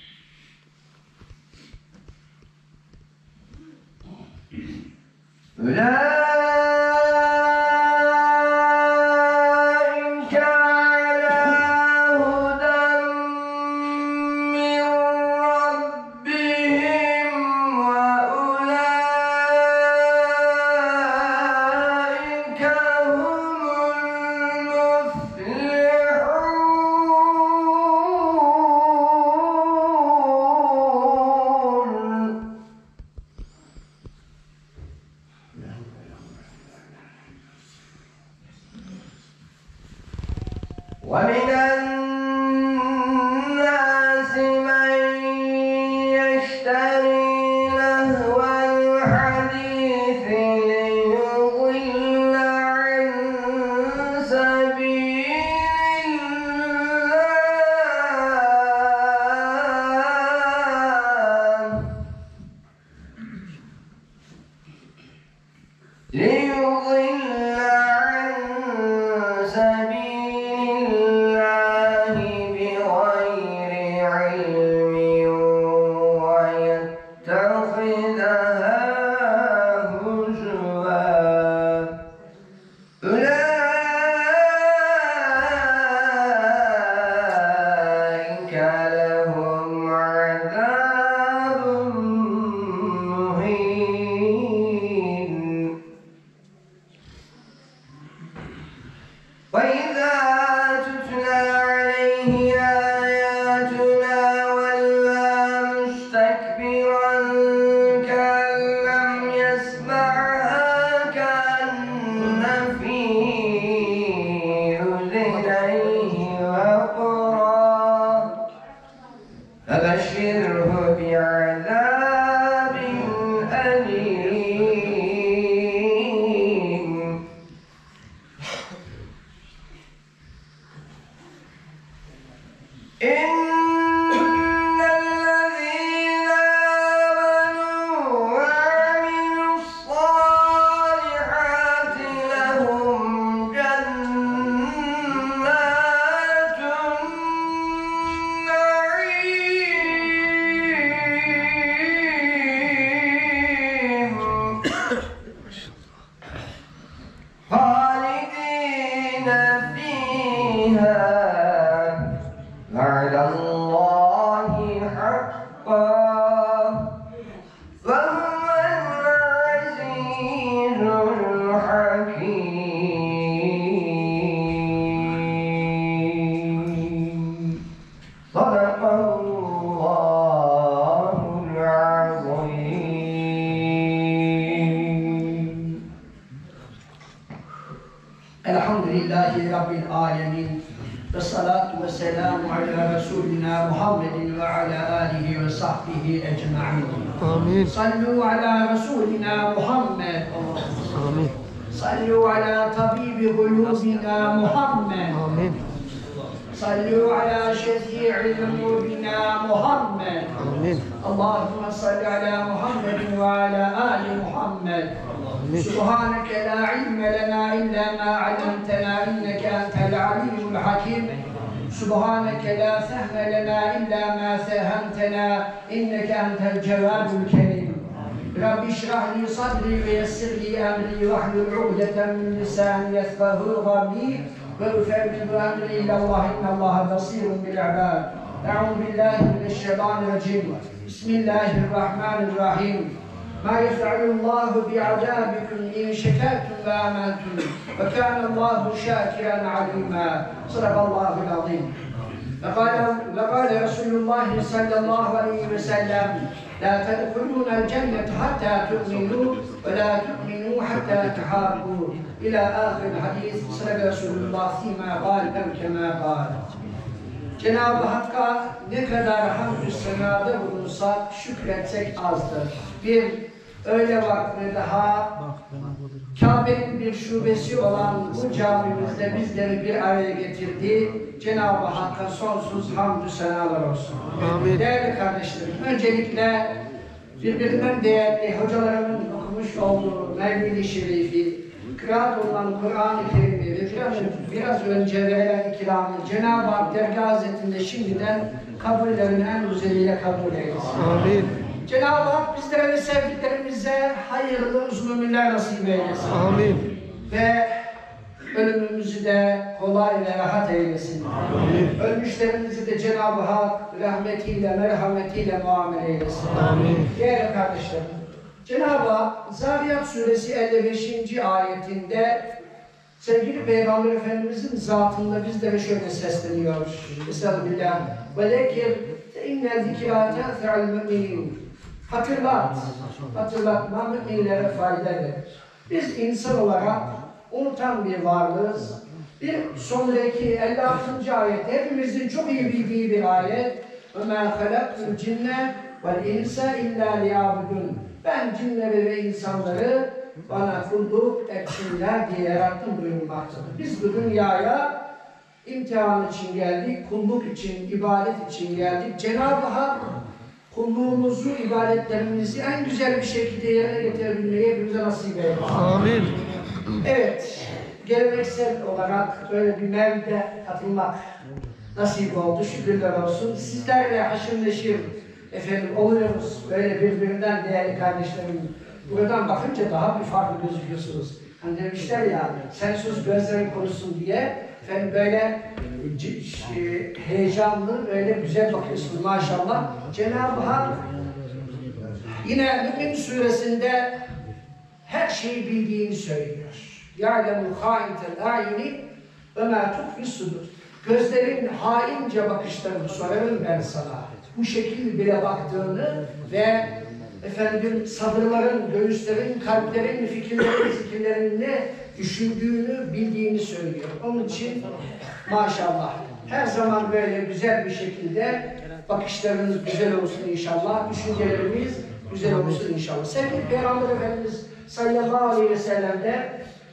أولئك على هدى من ربهم وأولئك هم المفلحون ومن الناس من يشتري لهو الحديث ليضل عن سبيل الله ليضل عن سبيل الله Elhamdülillahi Rabbil alemin. Ve salatu ve selamu ala Resulina Muhammedin ve ala alihi ve sahbihi ecma'in. Amin. Sallu ala Resulina Muhammed. Amin. Sallu ala tabibi kulubina Muhammed. Amin. Sallu ala şefi'i umurina Muhammed. Amin. Allahümme salli ala Muhammedin ve ala ali Muhammed. Subhaneke la ilme lena illa ma allamtena inneke entel aliyyul hakim. Subhaneke la fehme lena illa ma fehemtena inneke entel cevabul kerim. Rabbi şrah li sadri ve yessir li emri ve hlul uqdeten min lisani yefkahu kavli ve ufevvidu emri ilallah innallaha basirun bil ibad. Eûzu billahi mineşşeytanirracim. Bismillahirrahmanirrahim. Ma yef'alullahu bi'adabikum in şekertum ve amantum ve kânallâhu şâkiren alîmâ. Sadakallâhul azîm. Ve kâle Resulullah sallallahu aleyhi ve sellem la tedhulûnel cennete hattâ tu'minû ve la tu'minû hattâ tehâbbû. İlâ âhiril hadîs. Sadaka Resulullah fîmâ kâl ev kemâ kâl. Cenab-ı Hakk'a ne kadar hamdü senada bulunsak şükretsek azdır. Bir öğle vakti daha Kabe'nin bir şubesi olan bu camimizde bizleri bir araya getirdi. Cenab-ı Hakk'a sonsuz hamdü senalar olsun. Amin. Değerli kardeşlerim, öncelikle birbirinden değerli hocalarımın okumuş olduğu Mevlid-i Şerifi, kıraat olunan Kur'an-ı Kerim'i ve biraz, biraz önce verilen ikramı Cenab-ı Hak dergâh Hazretinde şimdiden kabullerini en güzeliyle kabul eylesin. Amin. Cenab-ı Hak bizlere ve sevdiklerimize hayırlı uzun ömürler nasip eylesin. Amin. Ve ölümümüzü de kolay ve rahat eylesin. Amin. Ölmüşlerimizi de Cenab-ı Hak rahmetiyle, merhametiyle muamele eylesin. Amin. Değerli kardeşlerim, Cenab-ı Hak Zariyat Suresi elli beşinci ayetinde sevgili Peygamber Efendimizin zatında bizlere şöyle sesleniyor. Estağfirullah. وَذَكِرْ فَاِنَّ الذِّكْرَى تَنْفَعُ الْمُؤْمِنِينَ. Hatırlat, hatırlatma müminlere fayda verir. Biz insan olarak unutan bir varlığız. Bir sonraki elli altıncı ayet hepimizin çok iyi bildiği bir ayet. وَمَا خَلَقْتُ الْجِنَّ وَالْاِنْسَ اِلَّا لِيَعْبُدُونَ. Ben cinleri ve insanları bana kulluk etsinler diye yarattım buyurmaktadır. Biz bu dünyaya imtihan için geldik, kulluk için, ibadet için geldik. Cenab-ı Hak kulluğumuzu, ibadetlerimizi en güzel bir şekilde yerine getirebilmeyi hepimize nasip eylesin. Amin. Evet, geleneksel olarak böyle bir mevlide katılmak nasip oldu. Şükürler olsun. Sizlerle haşır neşir efendim oluyoruz. Böyle birbirinden değerli kardeşlerim. Buradan bakınca daha bir farklı gözüküyorsunuz. Hani demişler ya, sen sus gözlerin korusun diye. Efendim böyle heyecanlı, böyle güzel bakıyorsunuz maşallah. Cenab-ı Hak yine Mü'min suresinde her şeyi bildiğini söylüyor. يَعْلَمُ خَائِنَ الْاَعْيُنِ وَمَا تُخْفِ الصُّدُورِ. Gözlerin haince bakışlarını sorarım ben sana. Bu şekil bile baktığını ve efendim sabırların, göğüslerin, kalplerin, fikirlerin, zikirlerin ne düşündüğünü bildiğini söylüyor. Onun için maşallah her zaman böyle güzel bir şekilde bakışlarınız güzel olsun inşallah, düşüncelerimiz güzel olsun inşallah. Sevgili Peygamber Efendimiz sallallahu aleyhi ve sellem'de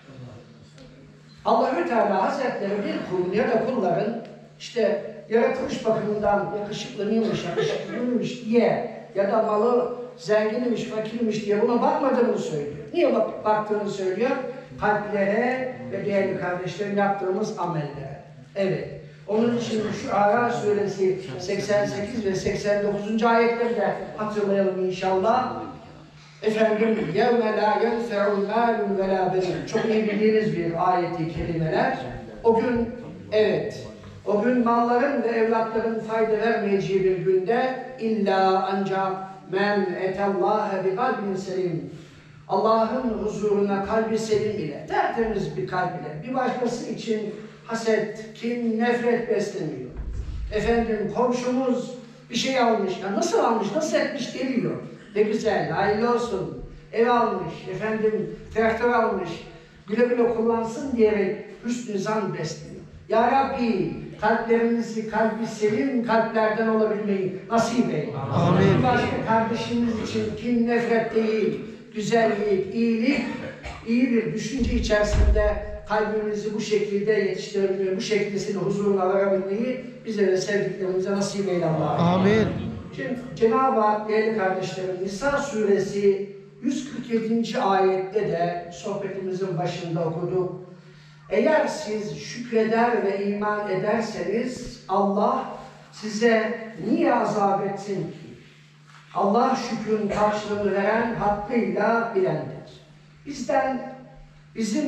Allah-u Teala Hazretleri bir kulun ya da kulların işte yaratılış bakımından yakışıklı mıymış, yakışıklı mıymış diye ya da malı zenginmiş, fakirmiş diye buna bakmadığını söylüyor. Niye bak baktığını söylüyor? Kalplere ve değerli kardeşlerim yaptığımız amellere. Evet. Onun için şu Ara suresi seksen sekiz ve seksen dokuzuncu ayetleri de hatırlayalım inşallah. Efendim يَوْمَ لَا يَنْفَعُ مَالٌ وَلَا بَنُونَ. Çok iyi bildiğiniz bir ayeti kelimeler. O gün evet, o gün malların ve evlatların fayda vermeyeceği bir günde illa ancak men etallâhe bi kalbin selim. Allah'ın huzuruna kalbi selim ile, tertemiz bir kalb ile, bir başkası için haset, kin, nefret beslemiyor. Efendim komşumuz bir şey almış, ya nasıl almış, nasıl etmiş geliyor. Ne güzel, hayırlı olsun. Ev almış, efendim traktör almış, güle güle kullansın diyerek hüsnü zan besliyor. Ya Rabbi kalplerimizi, kalbi selim kalplerden olabilmeyi nasip eyle. Amin. Başka kardeşimiz için kin, nefret değil, güzellik, iyilik, iyi bir düşünce içerisinde kalbimizi bu şekilde yetiştirebilmeyi, bu şekilde senin huzuruna varabilmeyi bize ve sevdiklerimize nasip eyle Allah'ım. Amin. Şimdi Cenab-ı Hak değerli kardeşlerim Nisa suresi yüz kırk yedinci ayette de sohbetimizin başında okuduk. Eğer siz şükreder ve iman ederseniz Allah size niye azap etsin ki? Allah şükrün karşılığını veren hakkıyla bilendir. Bizden, bizim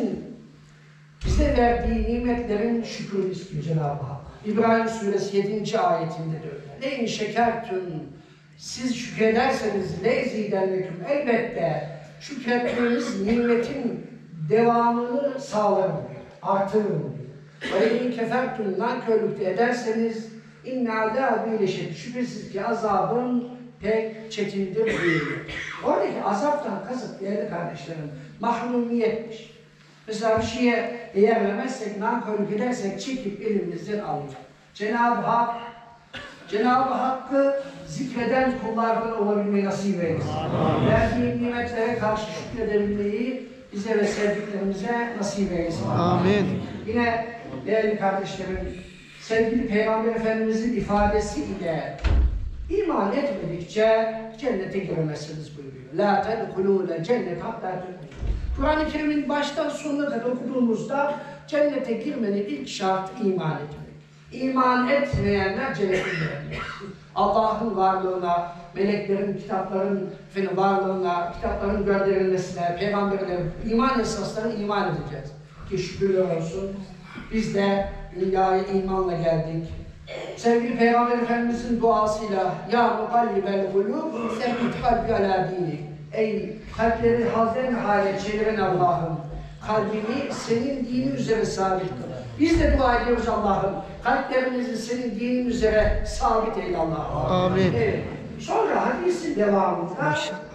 bize verdiği nimetlerin şükrünü istiyor Cenab-ı Hak. İbrahim suresi yedinci ayetinde de öyle. Neyin şekertün, siz şükrederseniz lezidenneküm, elbette şükrettiğiniz nimetin devamını sağlarım, artırırım. Ve in kefertün, nankörlükte ederseniz inne azâbî şedîd, şüphesiz ki azabım pek çetindir buyuruyor. Oradaki azaptan kasıt değerli kardeşlerim mahrumiyetmiş. Mesela bir şeye değer vermezsek, nankörlük edersek çekip elimizden alıyor. Cenab-ı Hak Cenab-ı Hakk'ı zikreden kullardan olabilmeyi nasip eylesin. Verdiği nimetlere karşı şükredebilmeyi bize ve sevdiklerimize nasip eylesin. Amin. Yine değerli kardeşlerim, sevgili Peygamber Efendimiz'in ifadesi ile iman etmedikçe cennete giremezsiniz buyuruyor. La tedhulûne cennet hattâ tu'minû. Kur'an-ı Kerim'in baştan sonuna kadar okuduğumuzda cennete girmenin ilk şartı iman etmek. İman etmeyenler cennete giremez. Allah'ın varlığına, meleklerin, kitapların efendim, varlığına, kitapların gönderilmesine, peygamberlerin iman esaslarına iman edeceğiz. Ki şükürler olsun. Biz de dünyaya imanla geldik. Sevgili Peygamber Efendimiz'in duasıyla Ya mukallibel kulub sebbit kalbi ala dinik. Ey kalpleri hazen hale çeviren Allah'ım, kalbimi senin dinin üzere sabit kıl. Biz de dua ediyoruz Allah'ım, kalplerimizi senin dinin üzere sabit eyle Allah'ım. Amin. Evet. Sonra hadisin devamında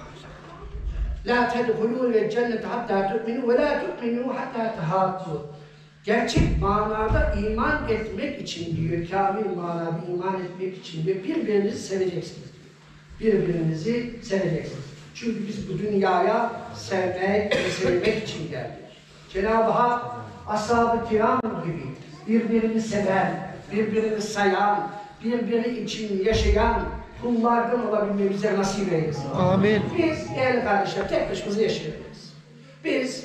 La tedhulû ve cennet hattâ tu'minû ve lâ tu'minû hattâ tehâttû. Gerçek manada iman etmek için diyor, kamil manada iman etmek için diyor, birbirinizi seveceksiniz diyor. Birbirinizi seveceksiniz. Çünkü biz bu dünyaya sevmek ve sevmek için geldik. Cenab-ı Hak ashab-ı kiram gibi birbirini seven, birbirini sayan, birbiri için yaşayan kullardan olabilmeyi bize nasip eylesin. Amin. Biz değerli kardeşler tek başımıza yaşayabiliriz. Biz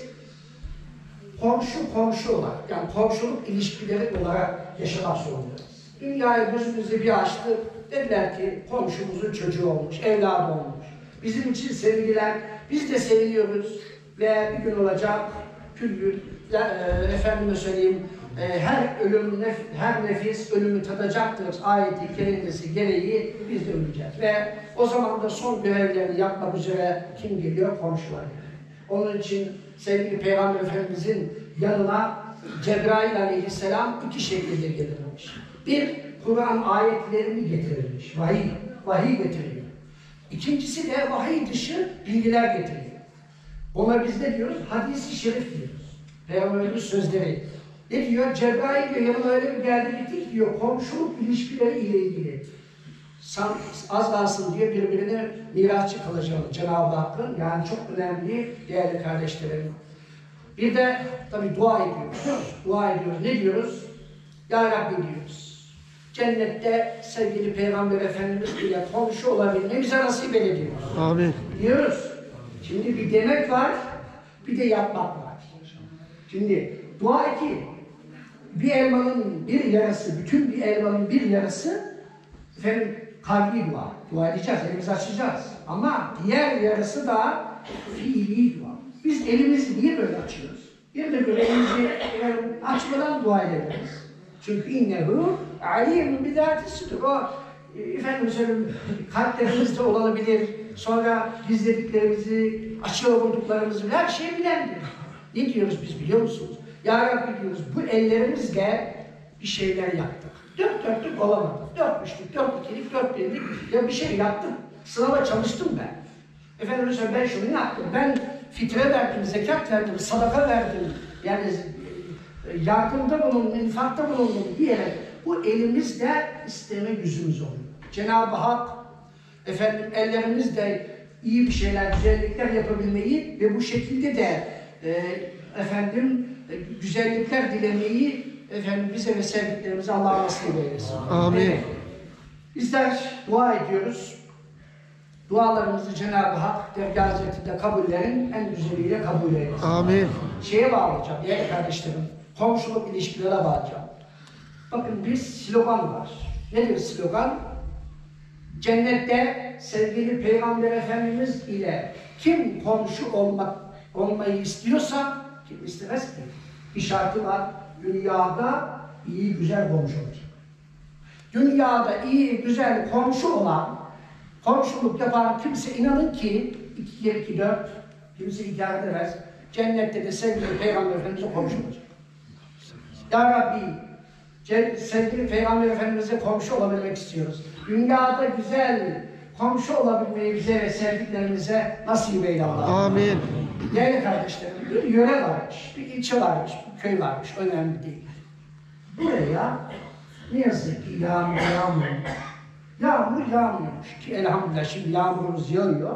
komşu komşu olarak, yani komşuluk ilişkileri olarak yaşamak zorundayız. Dünyayı gözümüzü bir açtı, dediler ki komşumuzun çocuğu olmuş, evladı olmuş. Bizim için sevgiler, biz de seviniyoruz ve bir gün olacak, küllü, e, efendime söyleyeyim, e, her ölüm, nef her nefis ölümü tadacaktır ayeti kerimesi gereği biz de öleceğiz. Ve o zaman da son görevlerini yapmak üzere kim geliyor? Komşular geliyor. Onun için sevgili Peygamber Efendimizin yanına Cebrail aleyhisselam iki şekilde gelirmiş. Bir, Kur'an ayetlerini getirilmiş, vahiy, vahiy getiriyor. İkincisi de vahiy dışı bilgiler getiriyor. Ona biz ne diyoruz? Hadis-i şerif diyoruz. Peygamberimiz sözleri. Ne diyor? Cebrail diyor, yanıma öyle bir geldi gittik diyor, komşuluk ilişkileri ile ilgili. Az kalsın diyor, birbirine mirasçı kalacağını Cenab-ı Hakk'ın, yani çok önemli değerli kardeşlerim. Bir de tabii dua ediyoruz. Dua ediyoruz. Ne diyoruz? Ya Rabbi diyoruz. Cennette sevgili Peygamber Efendimiz ile komşu olabilmemize nasip ediyoruz. Amin. Diyoruz. Şimdi bir demek var, bir de yapmak var. Şimdi dua ki bir elmanın bir yarısı, bütün bir elmanın bir yarısı efendim kalbi dua. Dua edeceğiz, elimizi açacağız. Ama diğer yarısı da fiili dua. Biz elimizi niye böyle açıyoruz? Bir de böyle elimizi açmadan dua edebiliriz. Çünkü innehu alimun bizâtis-sudur. O efendim söyleyeyim kalplerimizde olabilir. Sonra gizlediklerimizi, açığa vurduklarımızı her şeyi bilendir. Ne diyoruz biz biliyor musunuz? Ya Rabbi diyoruz bu ellerimizle bir şeyler yaptık. Dört dörtlük olamadık. Dört üçlük, dört ikilik, dört birlik ya bir şey yaptım. Sınava çalıştım ben. Efendim ben şunu yaptım. Ben fitre verdim, zekat verdim, sadaka verdim. yani e, yardımda bulundum, infakta bulundum diyerek bu elimizde isteme yüzümüz oluyor. Cenab-ı Hak efendim ellerimizle iyi bir şeyler, güzellikler yapabilmeyi ve bu şekilde de e, efendim e, güzellikler dilemeyi efendim bize ve sevdiklerimize Allah'a nasip eylesin. Amin. Evet. Bizler dua ediyoruz. Dualarımızı Cenab-ı Hak dergâh hazretinde kabullerin en güzeliyle kabul eylesin. Amin. Şeye bağlayacağım, değerli kardeşlerim, komşuluk ilişkilere bağlayacağım. Bakın bir slogan var. Nedir slogan? Cennette sevgili Peygamber Efendimiz ile kim komşu olmak olmayı istiyorsa, kim istemez ki? Bir şartı var, dünyada iyi güzel komşu olacak. Dünyada iyi güzel komşu olan, komşuluk yapan kimse inanın ki iki kere iki dört, kimse inkar edemez. Cennette de sevgili Peygamber Efendimiz'e komşu olacak. Ya Rabbi, sevgili Peygamber Efendimiz'e komşu olabilmek istiyoruz. Dünyada güzel komşu olabilmeyi bize ve sevdiklerimize nasip eyle Allah. Amin. Değerli kardeşlerim, bir yöre varmış, bir ilçe varmış, bir köy varmış, önemli değil. Buraya ne yazık ki yağmur yağmıyor. Yağmur yağmıyormuş ki elhamdülillah şimdi yağmurumuz yağıyor.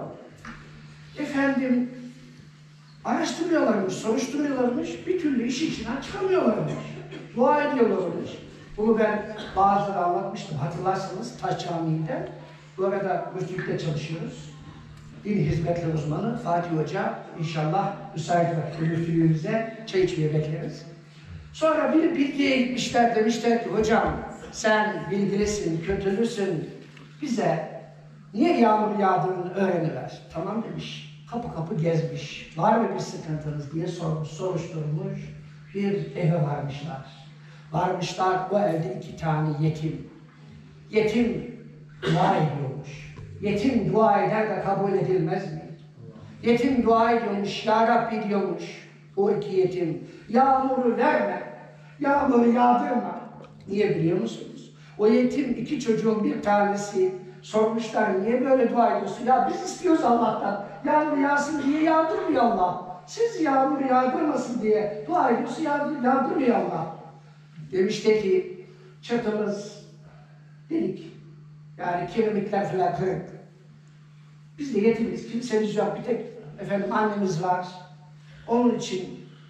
Efendim, araştırıyorlarmış, soruşturuyorlarmış, bir türlü iş içinden çıkamıyorlarmış. Dua ediyorlarmış. Bunu ben bazıları anlatmıştım, hatırlarsanız Taş Camii'nde. Bu arada müftülükte çalışıyoruz. Din hizmetleri uzmanı Fatih Hoca inşallah müsait vakti müftülüğümüze çay içmeye bekleriz. Sonra bir bilgiye gitmişler, demişler ki hocam sen bilgilisin, kötülüsün, bize niye yağmur yağdığını öğreniver. Tamam demiş, kapı kapı gezmiş, var mı bir sıkıntınız diye sormuş, soruşturmuş, bir eve varmışlar. Varmışlar, o evde iki tane yetim. Yetim dua ediyormuş. Yetim dua eder de kabul edilmez mi? Yetim dua ediyormuş, Ya Rabbi diyormuş. O iki yetim, yağmuru verme, yağmuru yağdırma. Niye biliyor musunuz? O yetim iki çocuğun bir tanesi sormuşlar, niye böyle dua ediyorsun? Ya biz istiyoruz Allah'tan, yağmur yağsın diye yağdırmıyor Allah. Siz yağmur yağdırmasın diye dua ediyorsun, yağdır, yağdırmıyor Allah. Demişti ki, çatımız delik, yani kiremikler falan kırık. Biz de yetimiz, kimsemiz yok, bir tek efendim annemiz var. Onun için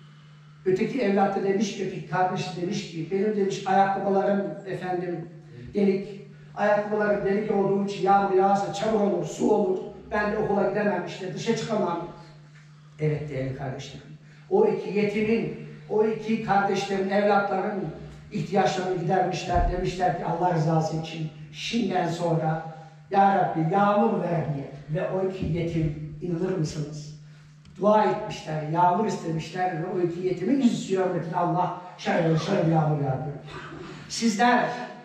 öteki evlat da demiş ki, öteki kardeş demiş ki, benim demiş ayakkabılarım efendim delik, ayakkabılarım delik olduğu için yağmur yağsa çamur olur, su olur, ben de okula gidemem işte, dışa çıkamam. Evet değerli kardeşlerim, o iki yetimin, o iki kardeşlerin, evlatların ihtiyaçlarını gidermişler, demişler ki Allah rızası için şimdiden sonra Ya Rabbi yağmur ver diye ve o iki yetim inanır mısınız? Dua etmişler, yağmur istemişler ve o iki yetimin yüzü hürmetine Allah şöyle şöyle yağmur yağdırıyor. Sizler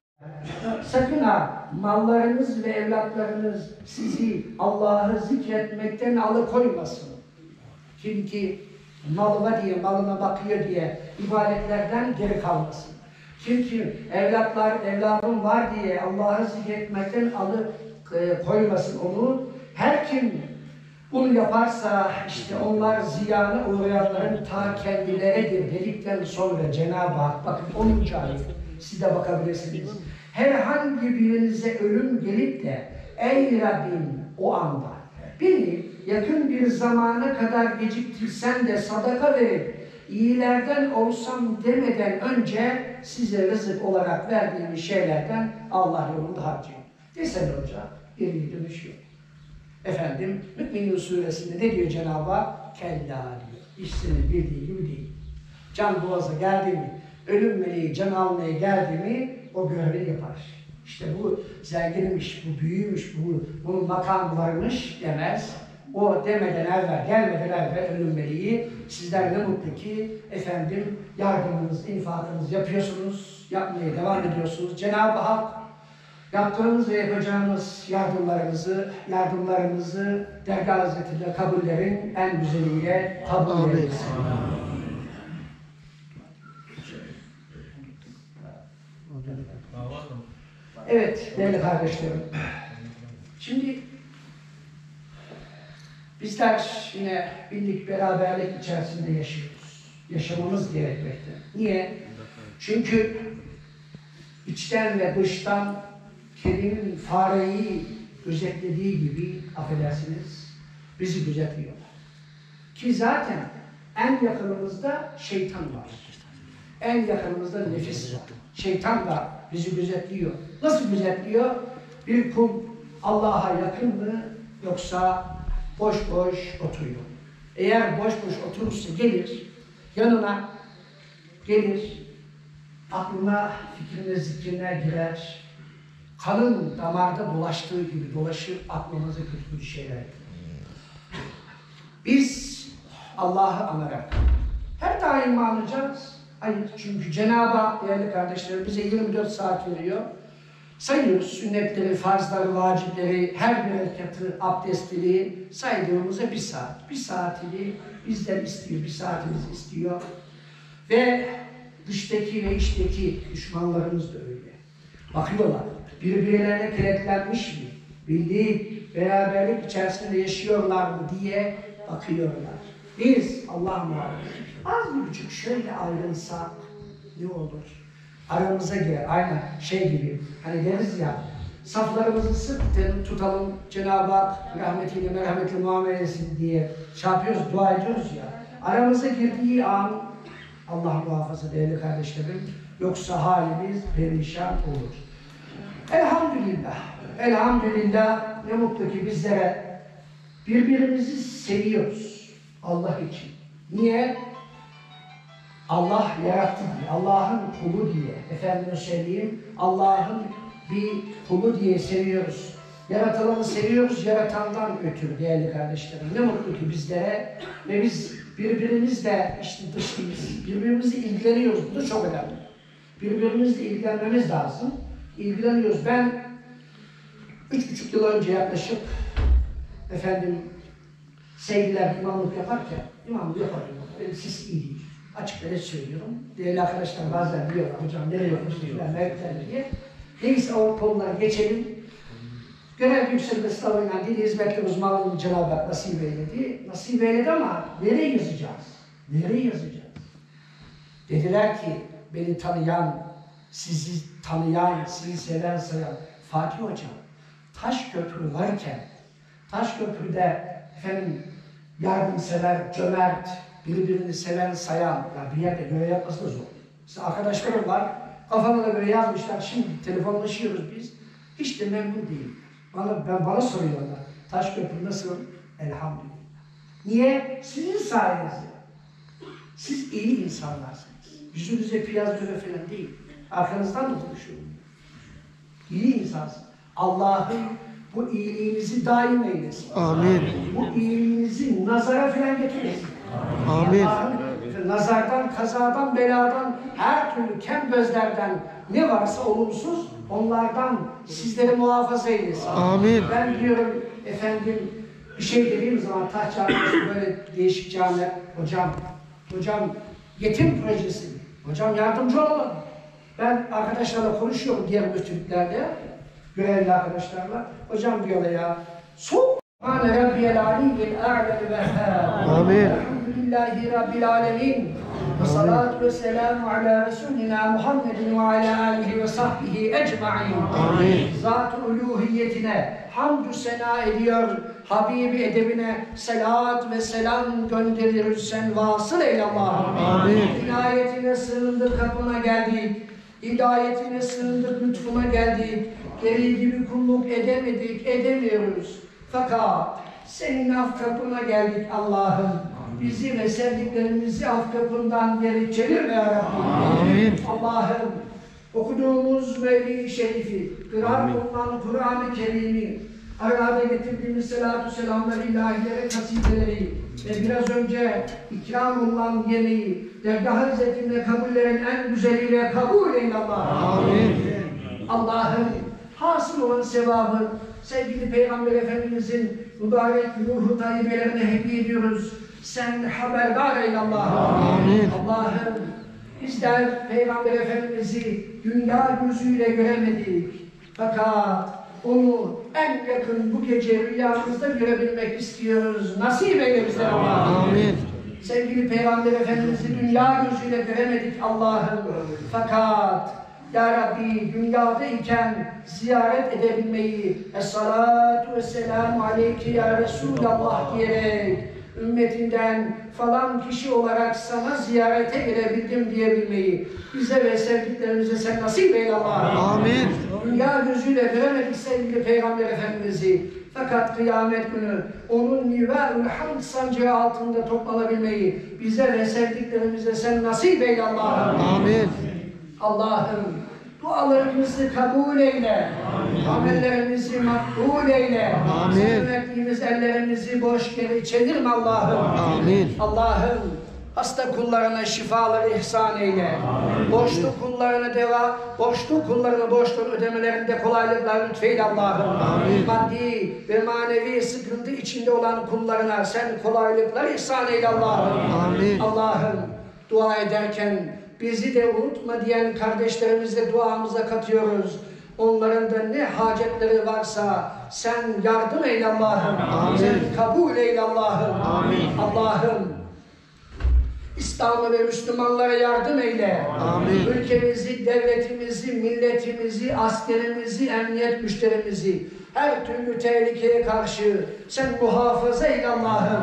sakın ha mallarınız ve evlatlarınız sizi Allah'ı zikretmekten alıkoymasın. Çünkü malıma diye, malına bakıyor diye ibadetlerden geri kalmasın. Çünkü evlatlar, evladım var diye Allah'ı zikretmekten alıkoymasın onu. Her kim bunu yaparsa işte onlar ziyana uğrayanların ta kendileridir dedikten sonra Cenab-ı Hak, bakın onuncu ayet, siz de bakabilirsiniz. Herhangi birinize ölüm gelip de ey Rabbim o anda beni yakın bir zamana kadar geciktirsen de sadaka verip iyilerden olsam demeden önce size rızık olarak verdiğimiz şeylerden Allah yolunda harcayın. Desene hocam, geriye dönüş yok. Efendim, Mü'minun suresinde ne diyor Cenab-ı Hak? Kella diyor. İş senin bildiği gibi değil. Can boğaza geldi mi, ölüm meleği can almaya geldi mi, o görevi yapar. İşte bu zenginmiş, bu büyümüş, bu, bunun makamı varmış demez. O demeden evvel, gelmeden evvel ölüm meleği sizler ne mutlu ki efendim yardımınız, infakınız yapıyorsunuz, yapmaya devam ediyorsunuz. Cenab-ı Hak yaptığınız ve yapacağınız yardımlarınızı, yardımlarınızı dergâh hazretinde kabullerin en güzeliyle kabul eylesin. Evet değerli kardeşlerim. Şimdi bizler yine birlik beraberlik içerisinde yaşıyoruz. yaşamamız gerekmekte. Niye? Çünkü içten ve dıştan kedinin fareyi gözetlediği gibi, affedersiniz, bizi gözetliyorlar. Ki zaten en yakınımızda şeytan var. En yakınımızda nefis var. Şeytan da bizi gözetliyor. Nasıl gözetliyor? Bir kul Allah'a yakın mı yoksa boş boş oturuyor. Eğer boş boş oturursa gelir, yanına gelir, aklına, fikrine, zikrine girer. Kanın damarda dolaştığı gibi dolaşır, aklımıza kötü kötü şeyler. Biz Allah'ı anarak her daim anlayacağız. Hayır, çünkü Cenab-ı Hak değerli kardeşlerim bize yirmi dört saat veriyor. Sayıyoruz sünnetleri, farzları, vacipleri, her bir rekatı, abdestleri saydığımızda bir saat. Bir saatini bizden istiyor, bir saatimizi istiyor. Ve dıştaki ve içteki düşmanlarımız da öyle. Bakıyorlar, birbirlerine kenetlenmiş mi? Birlik, beraberlik içerisinde yaşıyorlar mı diye bakıyorlar. Biz Allah muhafaza az bir buçuk şöyle ayrılsak ne olur? Aramıza girer. Aynen şey gibi. Hani deriz ya, saflarımızı sık tutalım, Cenab-ı Hak rahmetiyle merhametli muamele etsin diye şey yapıyoruz, dua ediyoruz ya. Aramıza girdiği an Allah muhafaza değerli kardeşlerim, yoksa halimiz perişan olur. Elhamdülillah, elhamdülillah ne mutlu ki bizlere birbirimizi seviyoruz Allah için. Niye? Allah yarattı diye, Allah'ın kulu diye, efendime söyleyeyim, Allah'ın bir kulu diye seviyoruz. Yaratılanı seviyoruz, yaratandan ötürü değerli kardeşlerim. Ne mutlu ki bizlere ve biz birbirimizle işte dışlıyız, birbirimizle ilgileniyoruz. Bu da çok önemli. Birbirimizle ilgilenmemiz lazım. İlgileniyoruz. Ben üç buçuk yıl önce yaklaşık efendim sevgiler imamlık yaparken, imamlık yaparken benim ses iyi değil. Açık ve net söylüyorum. Değerli arkadaşlar bazen diyorlar, hocam nereye yapmışsınız falan mevkler diye. Neyse o konulara geçelim. Görev yükselme sınavıyla dil hizmetli uzmanlığını Cenab-ı Hak nasip eyledi. Nasip eyledi ama nereye yazacağız? Nereye yazacağız? Dediler ki beni tanıyan, sizi tanıyan, sizi seven sayan Fatih Hocam, Taşköprü varken, Taşköprü'de efendim yardımsever, cömert, birbirini seven, sayan, ya bir yerde göre yapması da zor. Mesela arkadaşlarım var, kafamda göre yazmışlar, şimdi telefonlaşıyoruz biz, hiç de memnun değilim. Bana, ben, bana soruyorlar, Taşköprü nasıl? Elhamdülillah. Niye? Sizin sayenizde. Siz iyi insanlarsınız. Yüzünüze piyaz göre falan değil. Arkanızdan da konuşuyorum. İyi insansınız. Allah'ın bu iyiliğinizi daim eylesin. Amin. Bu iyiliğinizi nazara falan getirmesin. Amin. Nazardan, kazadan, beladan, her türlü kem gözlerden ne varsa olumsuz, onlardan sizleri muhafaza eylesin. Amin. Ben diyorum efendim, bir şey dediğim zaman Taş Camii'si böyle değişik camiler, hocam, hocam yetim projesi, hocam yardımcı olalım. Ben arkadaşlarla konuşuyorum diğer müftülüklerde, görevli arkadaşlarla, hocam diyorlar ya, Subhane Rabbiyel Aliyyil A'lel Vehhab. Amin. Elhamdülillahi Rabbil Alemin. Ve salatu ve selamu ala Resulina Muhammedin ve ala alihi ve sahbihi ecma'in. Amin. Zat-ı uluhiyetine hamdü sena ediyor. Habibi edebine selat ve selam gönderirsen vasıl eyle Allah'ım. Amin. Hidayetine sığındık, kapına geldik. Hidayetine sığındık, lütfuna geldik. Gereği gibi kulluk edemedik, edemiyoruz. Fakat senin af kapına geldik Allah'ım. Bizi ve sevdiklerimizi af kapından geri çevirme ya Rabbi. Amin. Allah'ım okuduğumuz Mevli-i Şerifi, kıraat olunan Kur'an-ı Kerim'i, arada getirdiğimiz selatü selamları, ilahilere, kasideleri ve biraz önce ikram olunan yemeği, dergah-ı izzetinde kabullerin en güzeliyle kabul eyle Allah'ım. Amin. Allah'ım hasıl olan sevabı sevgili Peygamber Efendimizin mübarek ruhu tayyibelerine hediye ediyoruz. Sen haberdar eyle Allah'ım. Amin. Allah'ım bizler Peygamber Efendimiz'i dünya gözüyle göremedik. Fakat onu en yakın bu gece rüyamızda görebilmek istiyoruz. Nasip eyle bize Allah'ım. Amin. Sevgili Peygamber Efendimiz'i dünya gözüyle göremedik Allah'ım. Fakat Ya Rabbi dünyada iken ziyaret edebilmeyi Es-salatu vesselamu aleyke ya Resulallah diyerek ümmetinden falan kişi olarak sana ziyarete gelebildim diyebilmeyi bize ve sevdiklerimize sen nasip eyle Allah'ım. Amin. Dünya gözüyle göremedik sevgili Peygamber Efendimiz'i. Fakat kıyamet günü onun niverül hamd sancağı altında toplanabilmeyi bize ve sevdiklerimize sen nasip eyle Allah'ım. Amin. Allah'ım dualarımızı kabul eyle. Amellerimizi makbul eyle. Amin. Yönettiğimiz ellerimizi boş geri çevirme Allah'ım. Amin. Allah'ım hasta kullarına şifaları ihsan eyle. Borçlu kullarına deva, borçlu kullarına borçları ödemelerinde kolaylıklar lütfeyle Allah'ım. Maddi ve manevi sıkıntı içinde olan kullarına sen kolaylıklar ihsan eyle Allah'ım. Allah'ım dua ederken bizi de unutma diyen kardeşlerimizle duamıza katıyoruz. Onların da ne hacetleri varsa sen yardım eyle Allah'ım. Sen kabul eyle Allah'ım. Allah'ım İslam'ı ve Müslümanlara yardım eyle. Amin. Ülkemizi, devletimizi, milletimizi, askerimizi, emniyet güçlerimizi her türlü tehlikeye karşı sen muhafaza eyle Allah'ım.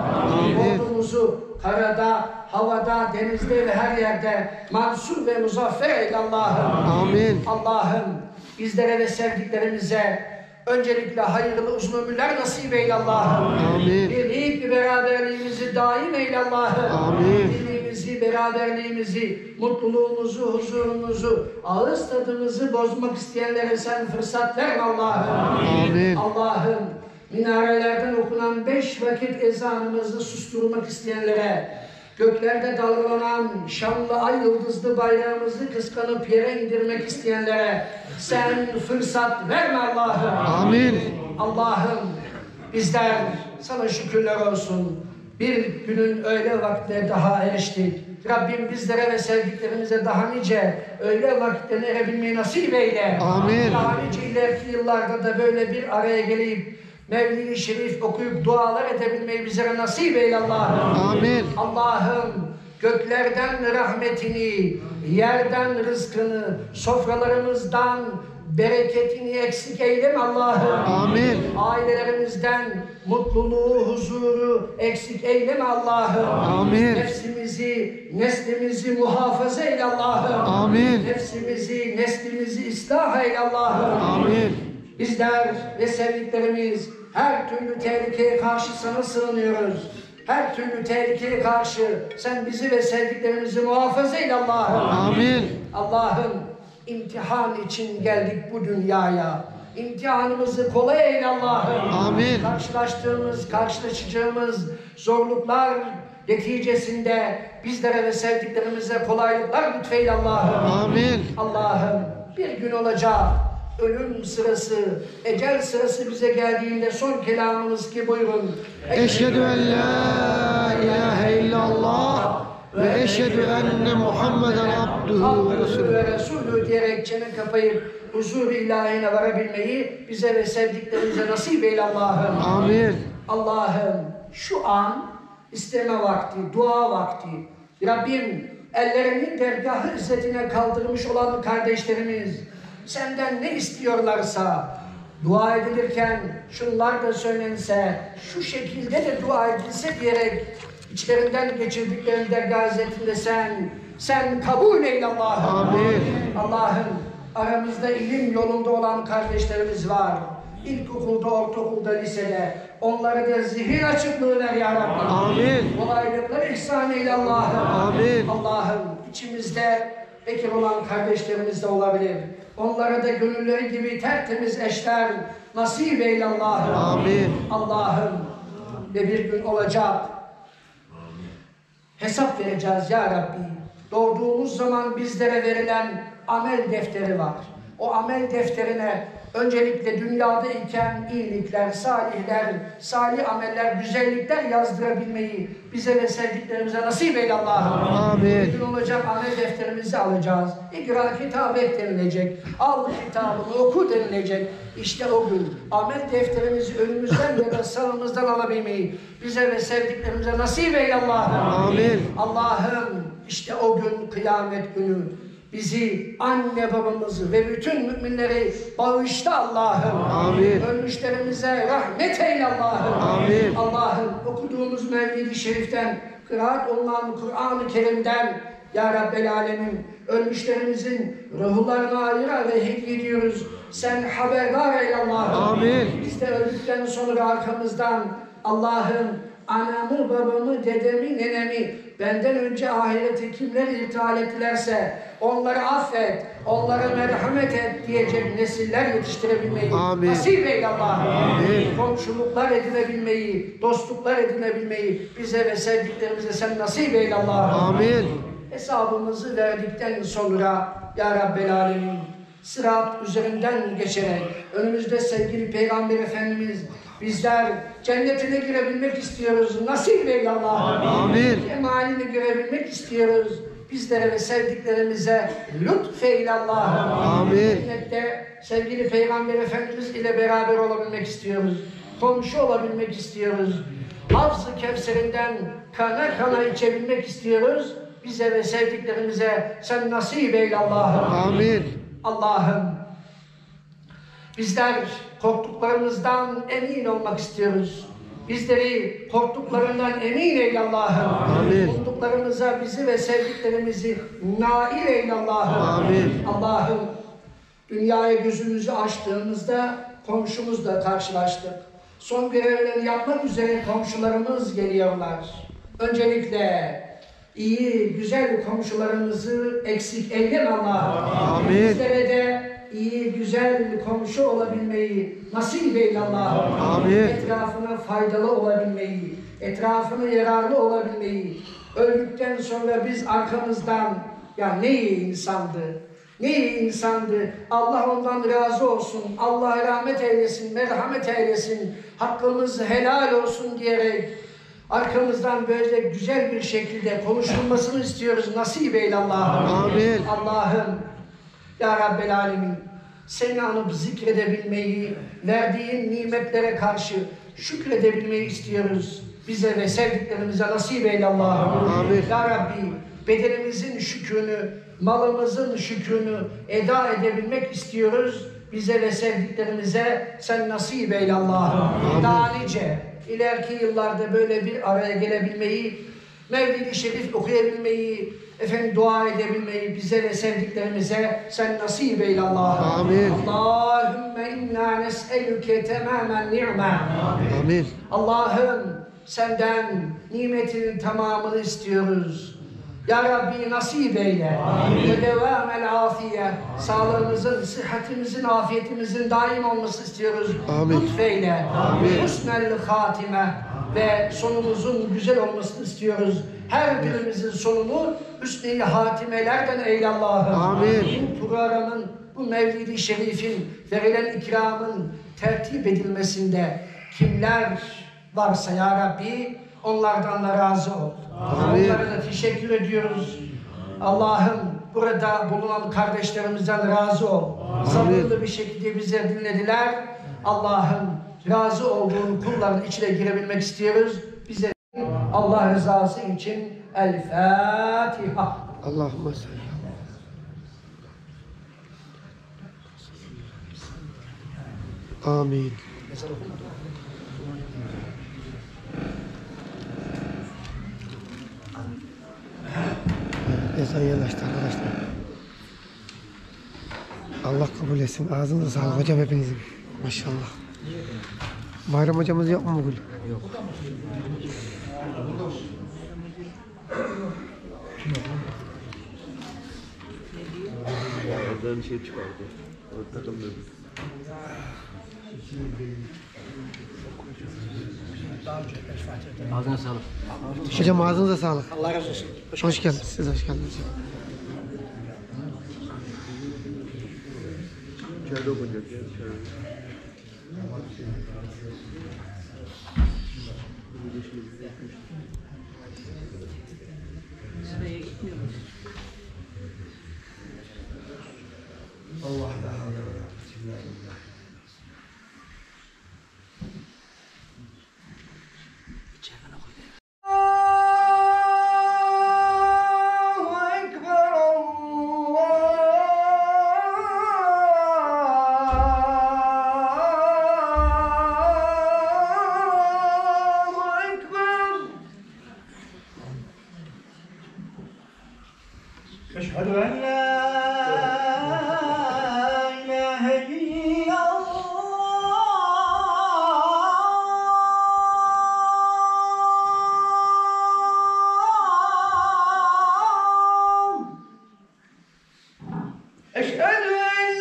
Ordumuzu karada, havada, denizde ve her yerde mansur ve muzaffer eyle Allah'ım. Amin. Allah'ım bizlere ve sevdiklerimize öncelikle hayırlı uzun ömürler nasip eyle Allah'ım. Birlik ve beraberliğimizi daim eyle Allah'ım. Birliğimizi, beraberliğimizi, mutluluğumuzu, huzurumuzu, ağız tadımızı bozmak isteyenlere sen fırsat verme Allah'ım. Allah'ım minarelerden okunan beş vakit ezanımızı susturmak isteyenlere, göklerde dalgalanan şanlı ay yıldızlı bayrağımızı kıskanıp yere indirmek isteyenlere sen fırsat verme Allah'ım. Amin. Allah'ım bizler sana şükürler olsun. Bir günün öğle vaktine daha eriştik. Rabbim bizlere ve sevdiklerimize daha nice öğle vakitlerine erebilmeyi nasip eyle. Amin. Daha nice ileriki yıllarda da böyle bir araya gelip Mevlid-i Şerif okuyup dualar edebilmeyi bize nasip eyle Allah'ım. Amin. Allah'ım göklerden rahmetini, yerden rızkını, sofralarımızdan bereketini eksik eyleme Allah'ım. Amin. Ailelerimizden mutluluğu, huzuru eksik eyleme Allah'ım. Amin. Nefsimizi, neslimizi muhafaza eyle Allah'ım. Amin. Nefsimizi, neslimizi ıslah eyle Allah'ım. Amin. Bizler ve sevdiklerimiz her türlü tehlikeye karşı sana sığınıyoruz. Her türlü tehlikeye karşı sen bizi ve sevdiklerimizi muhafaza eyle Allah'ım. Amin. Allah'ım imtihan için geldik bu dünyaya. İmtihanımızı kolay eyle Allah'ım. Amin. Karşılaştığımız, karşılaşacağımız zorluklar neticesinde bizlere ve sevdiklerimize kolaylıklar lütfeyle Allah'ım. Amin. Allah'ım bir gün olacak. Ölüm sırası, ecel sırası bize geldiğinde son kelamımız ki buyurun. Eşhedü en la ilahe illallah ve eşhedü enne Muhammeden abduhu ve resulü. ve resulü diyerek çene kapayıp huzur-u ilahine varabilmeyi bize ve sevdiklerimize nasip eyle Allah'ım. Amin. Allah'ım şu an isteme vakti, dua vakti. Rabbim ellerini dergah-ı izzetine kaldırmış olan kardeşlerimiz senden ne istiyorlarsa dua edilirken şunlar da söylense, şu şekilde de dua edilse diyerek içlerinden geçirdiklerini dergâh izzetinde sen, sen kabul eyle Allah'ım. Amin. Allah'ım aramızda ilim yolunda olan kardeşlerimiz var. İlkokulda, ortaokulda, lisede. Onlara da zihin açıklığı ver ya Rabbi. Amin. Kolaylıklar ihsan eyle Allah'ım. Amin. Allah'ım içimizde bekar olan kardeşlerimiz de olabilir. Onlara da gönülleri gibi tertemiz eşler nasip eyle Allah'ım. Amin. Allah'ım ve bir gün olacak. Hesap vereceğiz ya Rabbi. Doğduğumuz zaman bizlere verilen amel defteri var. o amel defterine öncelikle dünyada iken iyilikler, salihler, salih ameller, güzellikler yazdırabilmeyi bize ve sevdiklerimize nasip eyle Allah'ım. Amin. Bugün olacak amel defterimizi alacağız. İkra kitabı denilecek. Al kitabını oku denilecek. İşte o gün amel defterimizi önümüzden ya da sağımızdan alabilmeyi bize ve sevdiklerimize nasip eyle Allah'ım. Amin. Allah'ım işte o gün kıyamet günü bizi, anne babamızı ve bütün müminleri bağışla Allah'ım. Amin. Ölmüşlerimize rahmet eyle Allah'ım. Amin. Allah'ım okuduğumuz Mevlid-i Şerif'ten, kıraat olunan Kur'an-ı Kerim'den Ya Rabbel Alemin ölmüşlerimizin ruhlarına ayıra ve hediye ediyoruz. Sen haberdar eyle Allah'ım. Amin. Biz de öldükten sonra arkamızdan Allah'ım anamı, babamı, dedemi, nenemi benden önce ahirete kimler irtihal ettilerse onları affet, onlara merhamet et diyecek nesiller yetiştirebilmeyi Amin. nasip eyle Allah'ım. Amin. Komşuluklar edinebilmeyi, dostluklar edinebilmeyi bize ve sevdiklerimize sen nasip eyle Allah'ım. Amin. Hesabımızı verdikten sonra Ya Rabbel Alemin sırat üzerinden geçerek önümüzde sevgili Peygamber Efendimiz bizler cennetine girebilmek istiyoruz. Nasip eyle Allah'ım. Amin. Kemalini görebilmek istiyoruz. Bizlere ve sevdiklerimize lütfeyle Allah'ım. Amin. Cennette sevgili Peygamber Efendimiz ile beraber olabilmek istiyoruz. Komşu olabilmek istiyoruz. Havz-ı Kevser'inden kana kana içebilmek istiyoruz. Bize ve sevdiklerimize sen nasip eyle Allah'ım. Amin. Allah'ım bizler korktuklarımızdan emin olmak istiyoruz. Bizleri korktuklarından emin eyle Allah'ım. Amin. Umduklarımıza bizi ve sevdiklerimizi nail eyle Allah'ım. Amin. Allah'ım dünyaya gözümüzü açtığımızda komşumuzla karşılaştık. Son görevlerini yapmak üzere komşularımız geliyorlar. Öncelikle iyi, güzel komşularımızı eksik eyleme Allah'ım. Amin. Bizlere de iyi, güzel komşu olabilmeyi nasip eyle Allah'ım. Amin. Etrafına faydalı olabilmeyi, etrafına yararlı olabilmeyi, öldükten sonra biz arkamızdan ya ne iyi insandı, ne iyi insandı, Allah ondan razı olsun, Allah rahmet eylesin, merhamet eylesin, hakkımız helal olsun diyerek arkamızdan böyle güzel bir şekilde konuşulmasını istiyoruz. Nasip eyle Allah'ım. Amin. Allah'ım, Ya Rabbel Alemin, seni anıp zikredebilmeyi, verdiğin nimetlere karşı şükredebilmeyi istiyoruz. Bize ve sevdiklerimize nasip eyle Allah'ım. Amin. Ya Rabbi, bedenimizin şükrünü, malımızın şükrünü eda edebilmek istiyoruz. Bize ve sevdiklerimize sen nasip eyle Allah'ım. Daha nice ileriki yıllarda böyle bir araya gelebilmeyi, Mevlid-i Şerif okuyabilmeyi, efendim dua edebilmeyi bize ve sevdiklerimize sen nasip eyle Allah'ım. Amin. Allahümme inna nes'elüke temamen ni'me. Amin. Allah'ım senden nimetinin tamamını istiyoruz. Ya Rabbi nasip eyle. Ve devamel afiye. Sağlığımızın, sıhhatimizin, afiyetimizin daim olması istiyoruz. Amin. Lütfeyle. Amin. Husnel hatime. Ve sonumuzun güzel olmasını istiyoruz. Her birimizin sonunu hüsn-i hatimelerden eyle Allah'ım. Amin. Bu programın, bu Mevlid-i Şerif'in verilen ikramın tertip edilmesinde kimler varsa Ya Rabbi onlardan da razı ol. Amin. Onlara da teşekkür ediyoruz. Allah'ım burada bulunan kardeşlerimizden razı ol. Sabırlı bir şekilde bize dinlediler. Allah'ım razı olduğun kulların içine girebilmek istiyoruz. Bize Allah rızası için El Fatiha. Allahümme salli. Amin. Ezan yanaştı arkadaşlar. Allah kabul etsin. Ağzınıza sağlık hocam hepinizin. Maşallah. Bayram hocamız yok mu bugün? Yok. Oradan bir şey çıkardı. O takımda. Ağzına sağlık. Hocam ağzınıza sağlık. Allah razı olsun. Hoş, hoş geldiniz. Siz hoş geldiniz. içeride okunacak. Sıraya gitmiyoruz. Allah Allah. أشهد أن لا إله إلا الله أشهد أن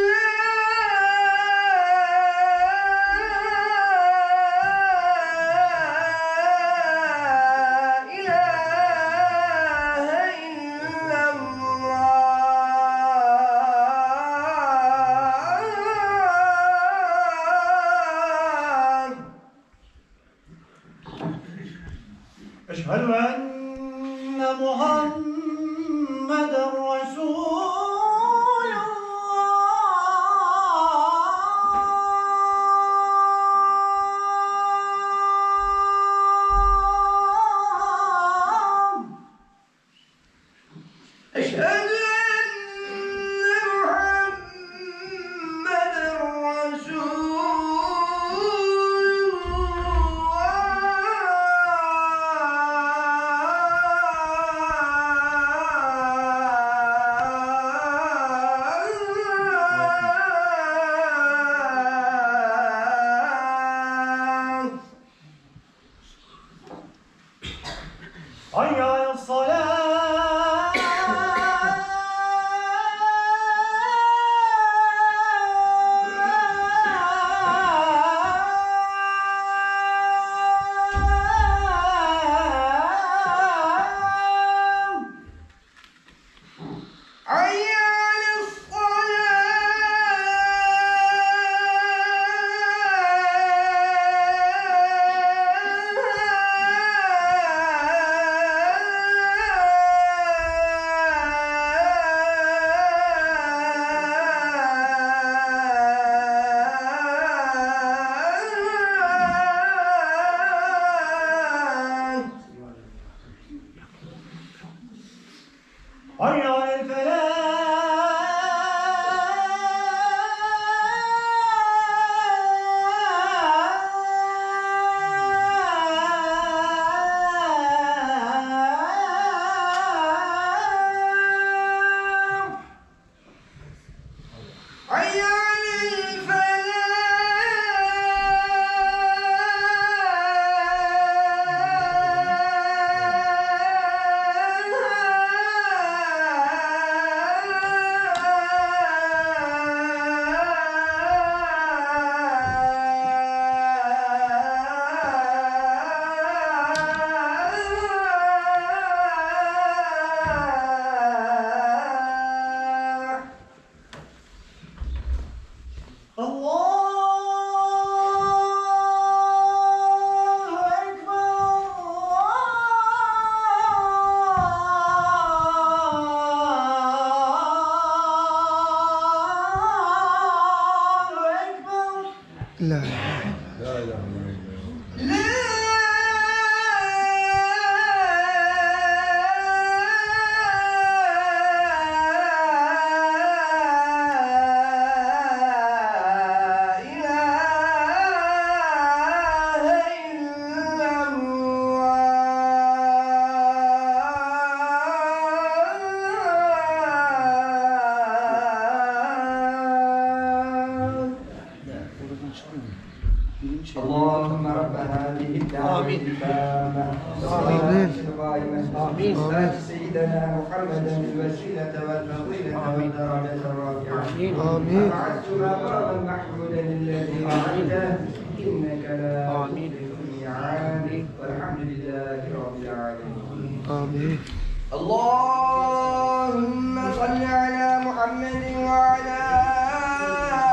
أشهد أن محمدا رسول الله أشهد حي على الصلاة حي على حي على الفلاح حي على لا اللهم رب هذه الدعوة التامة آمين. آمين. آمين. سيدنا محمدا الوسيلة والفضيلة والدرجة الرافعة. آمين. وبعثت مقاما محمودا الذي وعدته إنك لا تخلف الميعاد والحمد لله رب العالمين. آمين. اللهم صل على محمد وعلى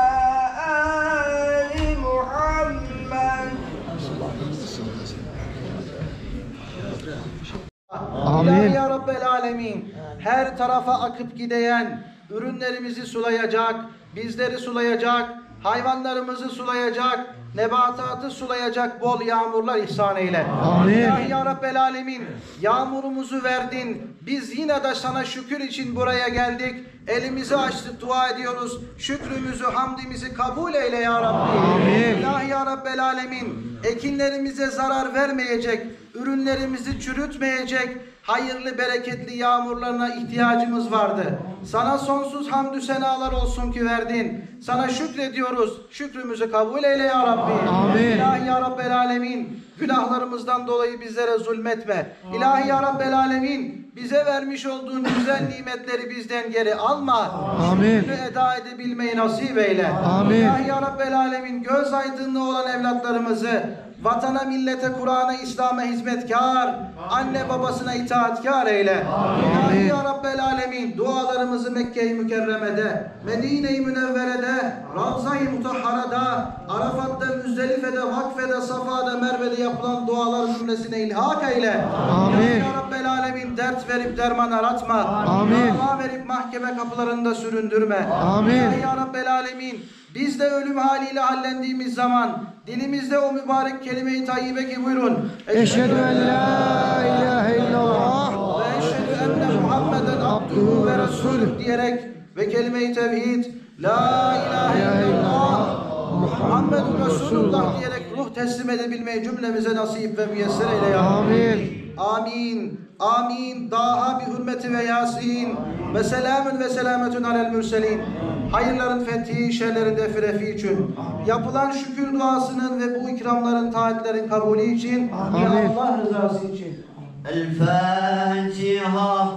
alemin. Her tarafa akıp gideyen ürünlerimizi sulayacak, bizleri sulayacak, hayvanlarımızı sulayacak, nebatatı sulayacak bol yağmurlar ihsan eyle. Amin. İlahi ya Rabbel alemin, yağmurumuzu verdin. Biz yine de sana şükür için buraya geldik. Elimizi açtık, dua ediyoruz. Şükrümüzü, hamdimizi kabul eyle ya Rabbi. Amin. İlahi ya Rabbel alemin, ekinlerimize zarar vermeyecek, ürünlerimizi çürütmeyecek, hayırlı, bereketli yağmurlarına ihtiyacımız vardı. Sana sonsuz hamdü senalar olsun ki verdin. Sana şükrediyoruz. Şükrümüzü kabul eyle ya Rabbi. Amin. İlahi ya Rabbel alemin, günahlarımızdan dolayı bizlere zulmetme. İlahi ya Rabbel alemin, bize vermiş olduğun güzel nimetleri bizden geri alma. Amin. Şükrü eda edebilmeyi nasip eyle. Amin. İlahi ya Rabbel alemin, göz aydınlığı olan evlatlarımızı vatana, millete, Kur'an'a, İslam'a hizmetkar, anne babasına itaatkar eyle. İlahi ya Rabbel alemin, dualarımızı Mekke-i Mükerreme'de, Medine-i Münevvere'de, Ravza-i Mutahhara'da, Arafat'ta, Müzdelife'de, Vakfe'de, Safa'da, Merve'de yapılan dualar cümlesine ilhak eyle. Amin. İlahi ya Rabbel alemin, dert verip derman aratma. Amin. Dava verip mahkeme kapılarında süründürme. Amin. İlahi ya Rabbel alemin, biz de ölüm haliyle hallendiğimiz zaman dilimizde o mübarek kelime-i tayyibe ki buyurun. Eşhedü en la ilahe illallah ve eşhedü enne Muhammeden abduhu ve resulüh diyerek ve kelime-i tevhid la ilahe illallah Muhammedun Resulullah diyerek ruh teslim edebilmeyi cümlemize nasip ve müyesser eyle ya. Amin. Amin. Amin. Daha bi hürmeti ve yasin. Ve selamun ve selametun alel mürselin. Hayırların fethi, şerlerin defi refi için. Yapılan şükür duasının ve bu ikramların, taatlerin kabulü için. Amin. Allah rızası için. El Fatiha.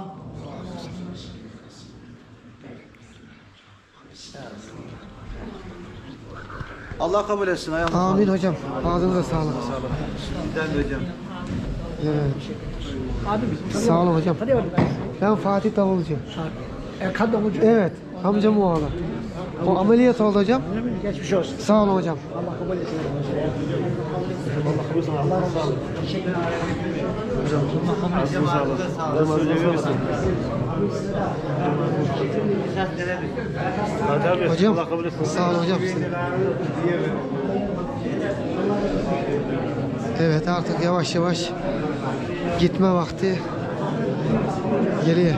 Allah kabul etsin. Ayağınıza Amin hocam. Ağzınıza sağlık. Güzel hocam. Evet. Sağ olun hocam. Ben Fatih Davulcu. Erkan Davulcu. Evet. Amcam oğlu. O ameliyat oldu hocam. Geçmiş olsun. Sağ olun hocam. Allah kabul etsin. Allah kabul etsin. Allah razı olsun. Teşekkür ederim. Hocam. Allah kabul etsin. Allah söyleyebilir misin? Hocam. Sağ olun hocam. Evet, artık yavaş yavaş gitme vakti geliyor.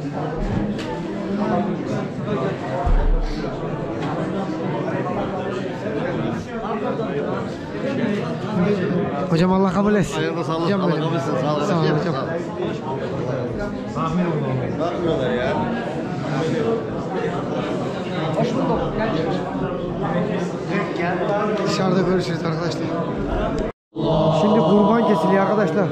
Hocam Allah kabul etsin. Hayırlı sağlık. Hocam Allah benim. kabul etsin. Sağ olun. Sağ olun hocam. Ne yapıyorlar ya? Hoş bulduk. Dışarıda görüşürüz arkadaşlar. Şimdi kurban kesiliyor arkadaşlar.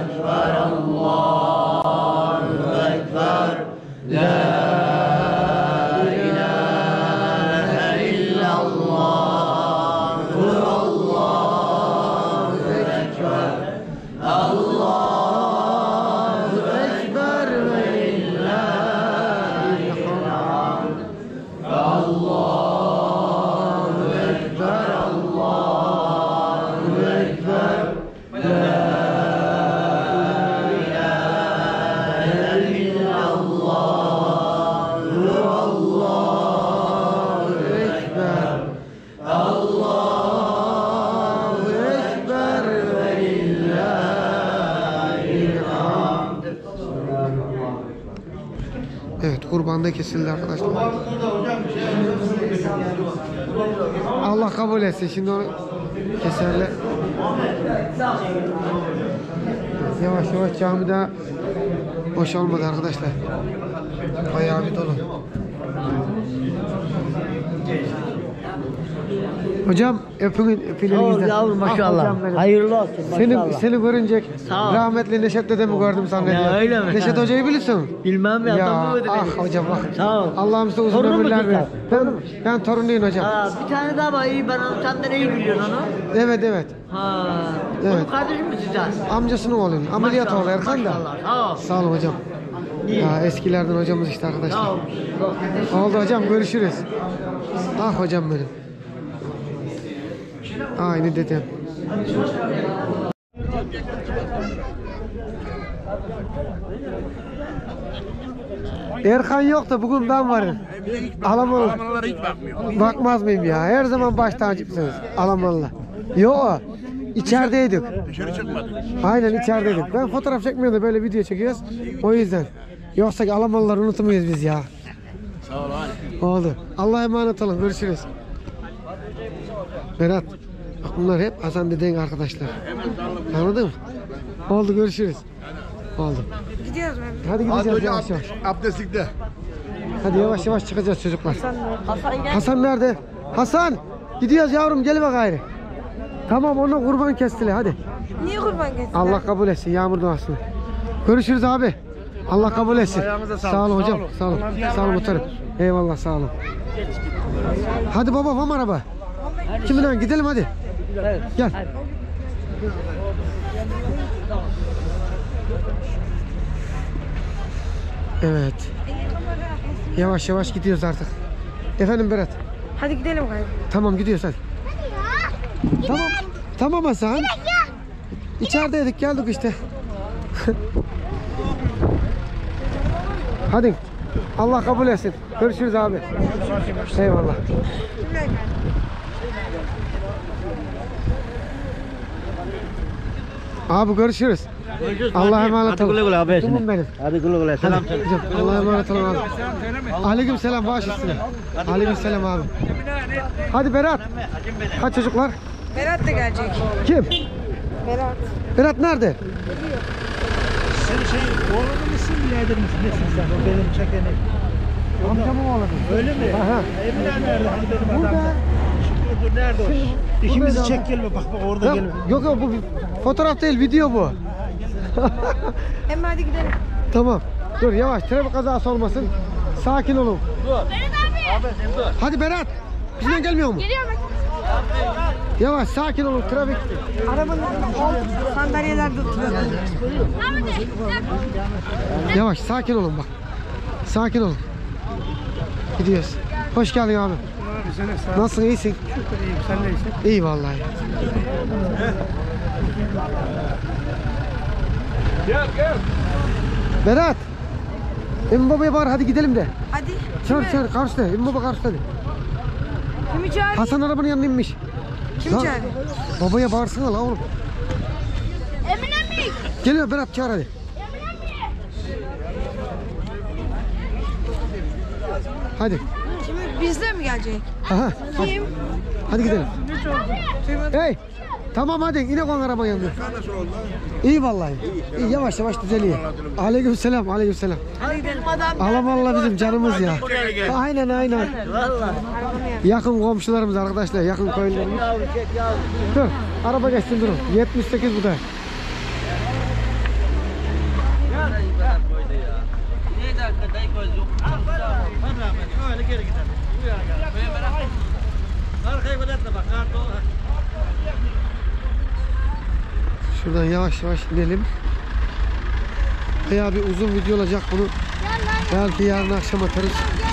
Evet, kurbanda kesildi arkadaşlar. Allah kabul etsin. Şimdi onu keserler. Yavaş yavaş camide boşalmadı arkadaşlar. Bayağı bir dolu. Hocam öpün öpülerinizden. Yavrum maşallah. Ah, hocam benim. Hayırlı olsun maşallah. Seni, seni görünce Sağ ol. rahmetli Neşet dedemi gördüm zannediyorum. Ya öyle mi? Neşet Ha. Hoca'yı biliyorsun. Bilmem ya. Ya Adamı mı ah dedim? hocam bak. Sağ ol. Allah'ım size uzun Torun ömürler musun ver. Ben, ben torunuyum hocam. Ha, bir tane daha var. İyi ben onu senden iyi biliyorsun onu. Evet evet. Ha. Evet. Onun kardeşi mi sizden? Amcasının oğluyum. Ameliyat Maşallah, oldu Erkan da. maşallah. Sağ ol. Sağ olun hocam. İyi. Ya eskilerden hocamız işte arkadaşlar. Sağ ol. Oldu hocam, görüşürüz. Ah hocam benim. Aynı dedem. Erkan yok da bugün ben varım. Alamalı. Alamalılara hiç bakmıyor. Bakmaz mıyım ya? Her zaman baş tacımsınız. Alamalılar. Yok. İçerideydik. Dışarı çıkmadı. Aynen içerideydik. Ben fotoğraf çekmiyorum da böyle video çekiyoruz. O yüzden. Yoksa ki Alamalıları unutmayız biz ya. Sağ ol abi. Oldu. Allah'a emanet olun. Görüşürüz. Berat. Bak bunlar hep Hasan dedenin arkadaşlar. Anladın mı? Oldu, görüşürüz. Oldu. Gidiyoruz ben. Hadi Hadi gideceğiz hocam yavaş yavaş. abdestlikte. Hadi yavaş yavaş çıkacağız çocuklar. Hasan gel. Hasan nerede? Hasan! Gidiyoruz yavrum, gel bak gayrı. Tamam, ona kurban kestiler hadi. Niye kurban kestin? Allah kabul etsin yağmur duasını. Görüşürüz abi. Allah kabul etsin. Sağ olun hocam. Sağ olun. Sağ olun muhtarım. Eyvallah, sağ olun. Hadi baba, var mı araba? Kiminle gidelim hadi. Gel. Evet. Yavaş yavaş gidiyoruz artık. Efendim Berat. Hadi gidelim galiba. Tamam, gidiyoruz hadi. Tamam. Tamam Hasan. İçerideydik, geldik işte. Hadi. Allah kabul etsin. Görüşürüz abi. Eyvallah. Abi görüşürüz. Allah'a emanet olun. Hadi güle güle abi. Kumum benim. Hadi güle güle. Selam Hadi, Allah'a emanet olun abi. Aleyküm selam, baş üstüne. Aleyküm selam abi. Hadi Berat. Kaç çocuklar? Berat da gelecek. Kim? Berat. Berat nerede? Sen şey oğlanı mısın birader misin? Nesin sen? O benim çekeni. Amcamın oğlu. Öyle mi? Aha. Emine nerede? Hani benim Burada. adam. Şükrü dur nerede o? İkimizi Burada. çek gelme bak bak orada Yok gelme. yok, yok, bu bir fotoğraf değil, video bu. Hem hadi gidelim. Tamam. Dur yavaş, trafik kazası olmasın. Sakin olun. Berat abi. Hadi Berat. Bizden gelmiyor mu? Geliyorum. Yavaş, sakin olun, trafik. Arabanın sandalyelerde oturuyor. Yavaş, sakin olun bak. Sakin olun. Gidiyoruz. Hoş geldin abi. Nasılsın, iyisin? Şükür iyiyim sen neysin? İyi vallahi. Gel gel. Berat. Emin babaya bağır, hadi gidelim de. Hadi. Çağır çağır, karşıda. Emin baba karşıda. Kimi çağırayım? Hasan arabanın yanına inmiş. Kim Lan, çağırayım? babaya bağırsana la oğlum. Emine mi? Geliyor Berat, çağır hadi. Hadi. Kimi bizle mi gelecek? Aha. Hadi. Kim? Hadi gidelim. Hey. Tamam hadi, yine kon arabanın yanına. İyi vallahi. İyi, yavaş yavaş düzeliyor. Aleykümselam, aleykümselam. Hadi gidelim adam. Alamallah bizim canımız ya. Aynen aynen. Valla. Yakın komşularımız arkadaşlar, yakın köylülerimiz. Yavru çek yavru. Dur, araba geçsin durun. yetmiş sekiz bu da. Ne dakika dayı koydu yok. Öyle geri gidelim. Arkaya bırakma bak. Kartı Şuradan yavaş yavaş inelim. Bayağı bir uzun video olacak bunu. Belki yarın akşam atarız.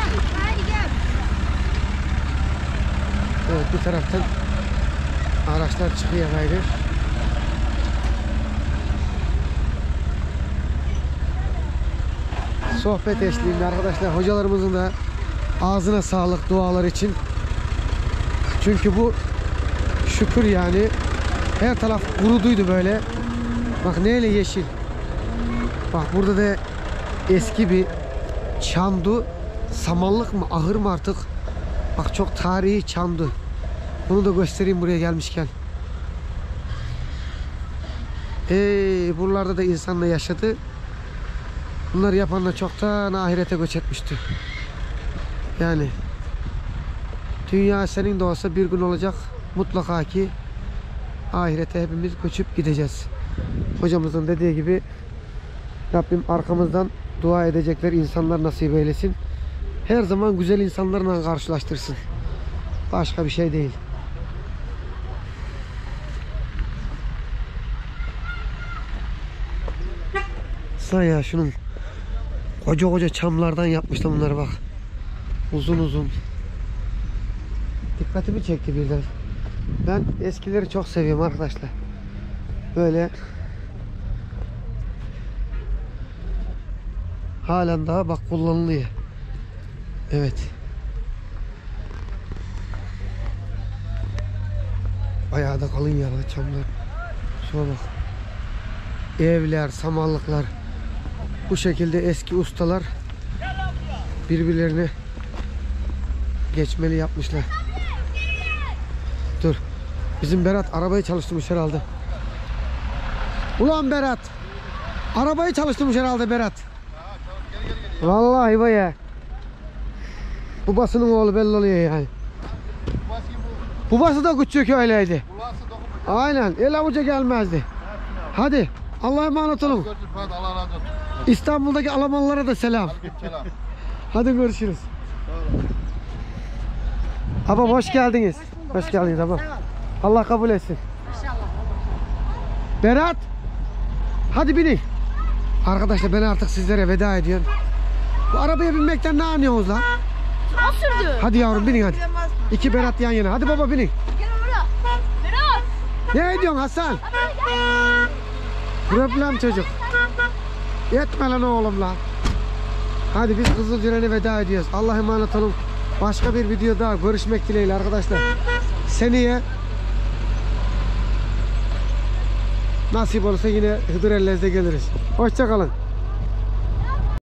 Evet, bir taraftan araçlar çıkıyor gayrı. Sohbet eşliğinde arkadaşlar, hocalarımızın da ağzına sağlık dualar için. Çünkü bu şükür yani, her taraf kuruduydu böyle. Bak neyle yeşil. Bak burada da eski bir çamdu. Samanlık mı, ahır mı artık? Bak çok tarihi çamdu. Bunu da göstereyim buraya gelmişken. Ee, buralarda da insanla yaşadı. Bunları yapanlar çoktan ahirete göç etmişti. Yani dünya senin de olsa bir gün olacak. Mutlaka ki ahirete hepimiz göçüp gideceğiz. Hocamızın dediği gibi Rabbim arkamızdan dua edecekler insanlar nasip eylesin. Her zaman güzel insanlarla karşılaştırsın. Başka bir şey değil. Sen ya şunun koca koca çamlardan yapmışlar bunları bak. Uzun uzun. Dikkatimi çekti birden. Ben eskileri çok seviyorum arkadaşlar. Böyle halen daha bak kullanılıyor. Evet. Bayağı da kalın ya çamlar. Şuna bak. Evler, samanlıklar. Bu şekilde eski ustalar birbirlerini geçmeli yapmışlar. Dur. Bizim Berat arabayı çalıştırmış herhalde. Ulan Berat. Arabayı çalıştırmış herhalde Berat. Vallahi baya. Babasının oğlu belli oluyor yani. Babası da küçük öyleydi. Aynen. El avuca gelmezdi. Hadi. Allah'a emanet olun. İstanbul'daki Almanlara da selam. Hadi görüşürüz. Abam hoş geldiniz. Hoş geldiniz abam. Allah kabul etsin. Berat. Hadi binin. Arkadaşlar ben artık sizlere veda ediyorum. Bu arabaya binmekten ne anlıyorsunuz lan? O sürdü. Hadi yavrum binin hadi. İki Berat yan yana. Hadi baba binin. Gel buraya. Berat. Ne ediyorsun Hasan? Problem çocuk. Yetme lan oğlum lan. Hadi biz Kızılcıren'e veda ediyoruz. Allah'a emanet olun. Başka bir video daha görüşmek dileğiyle arkadaşlar. Seneye nasip olursa yine Hıdırellez'de geliriz. Hoşça kalın.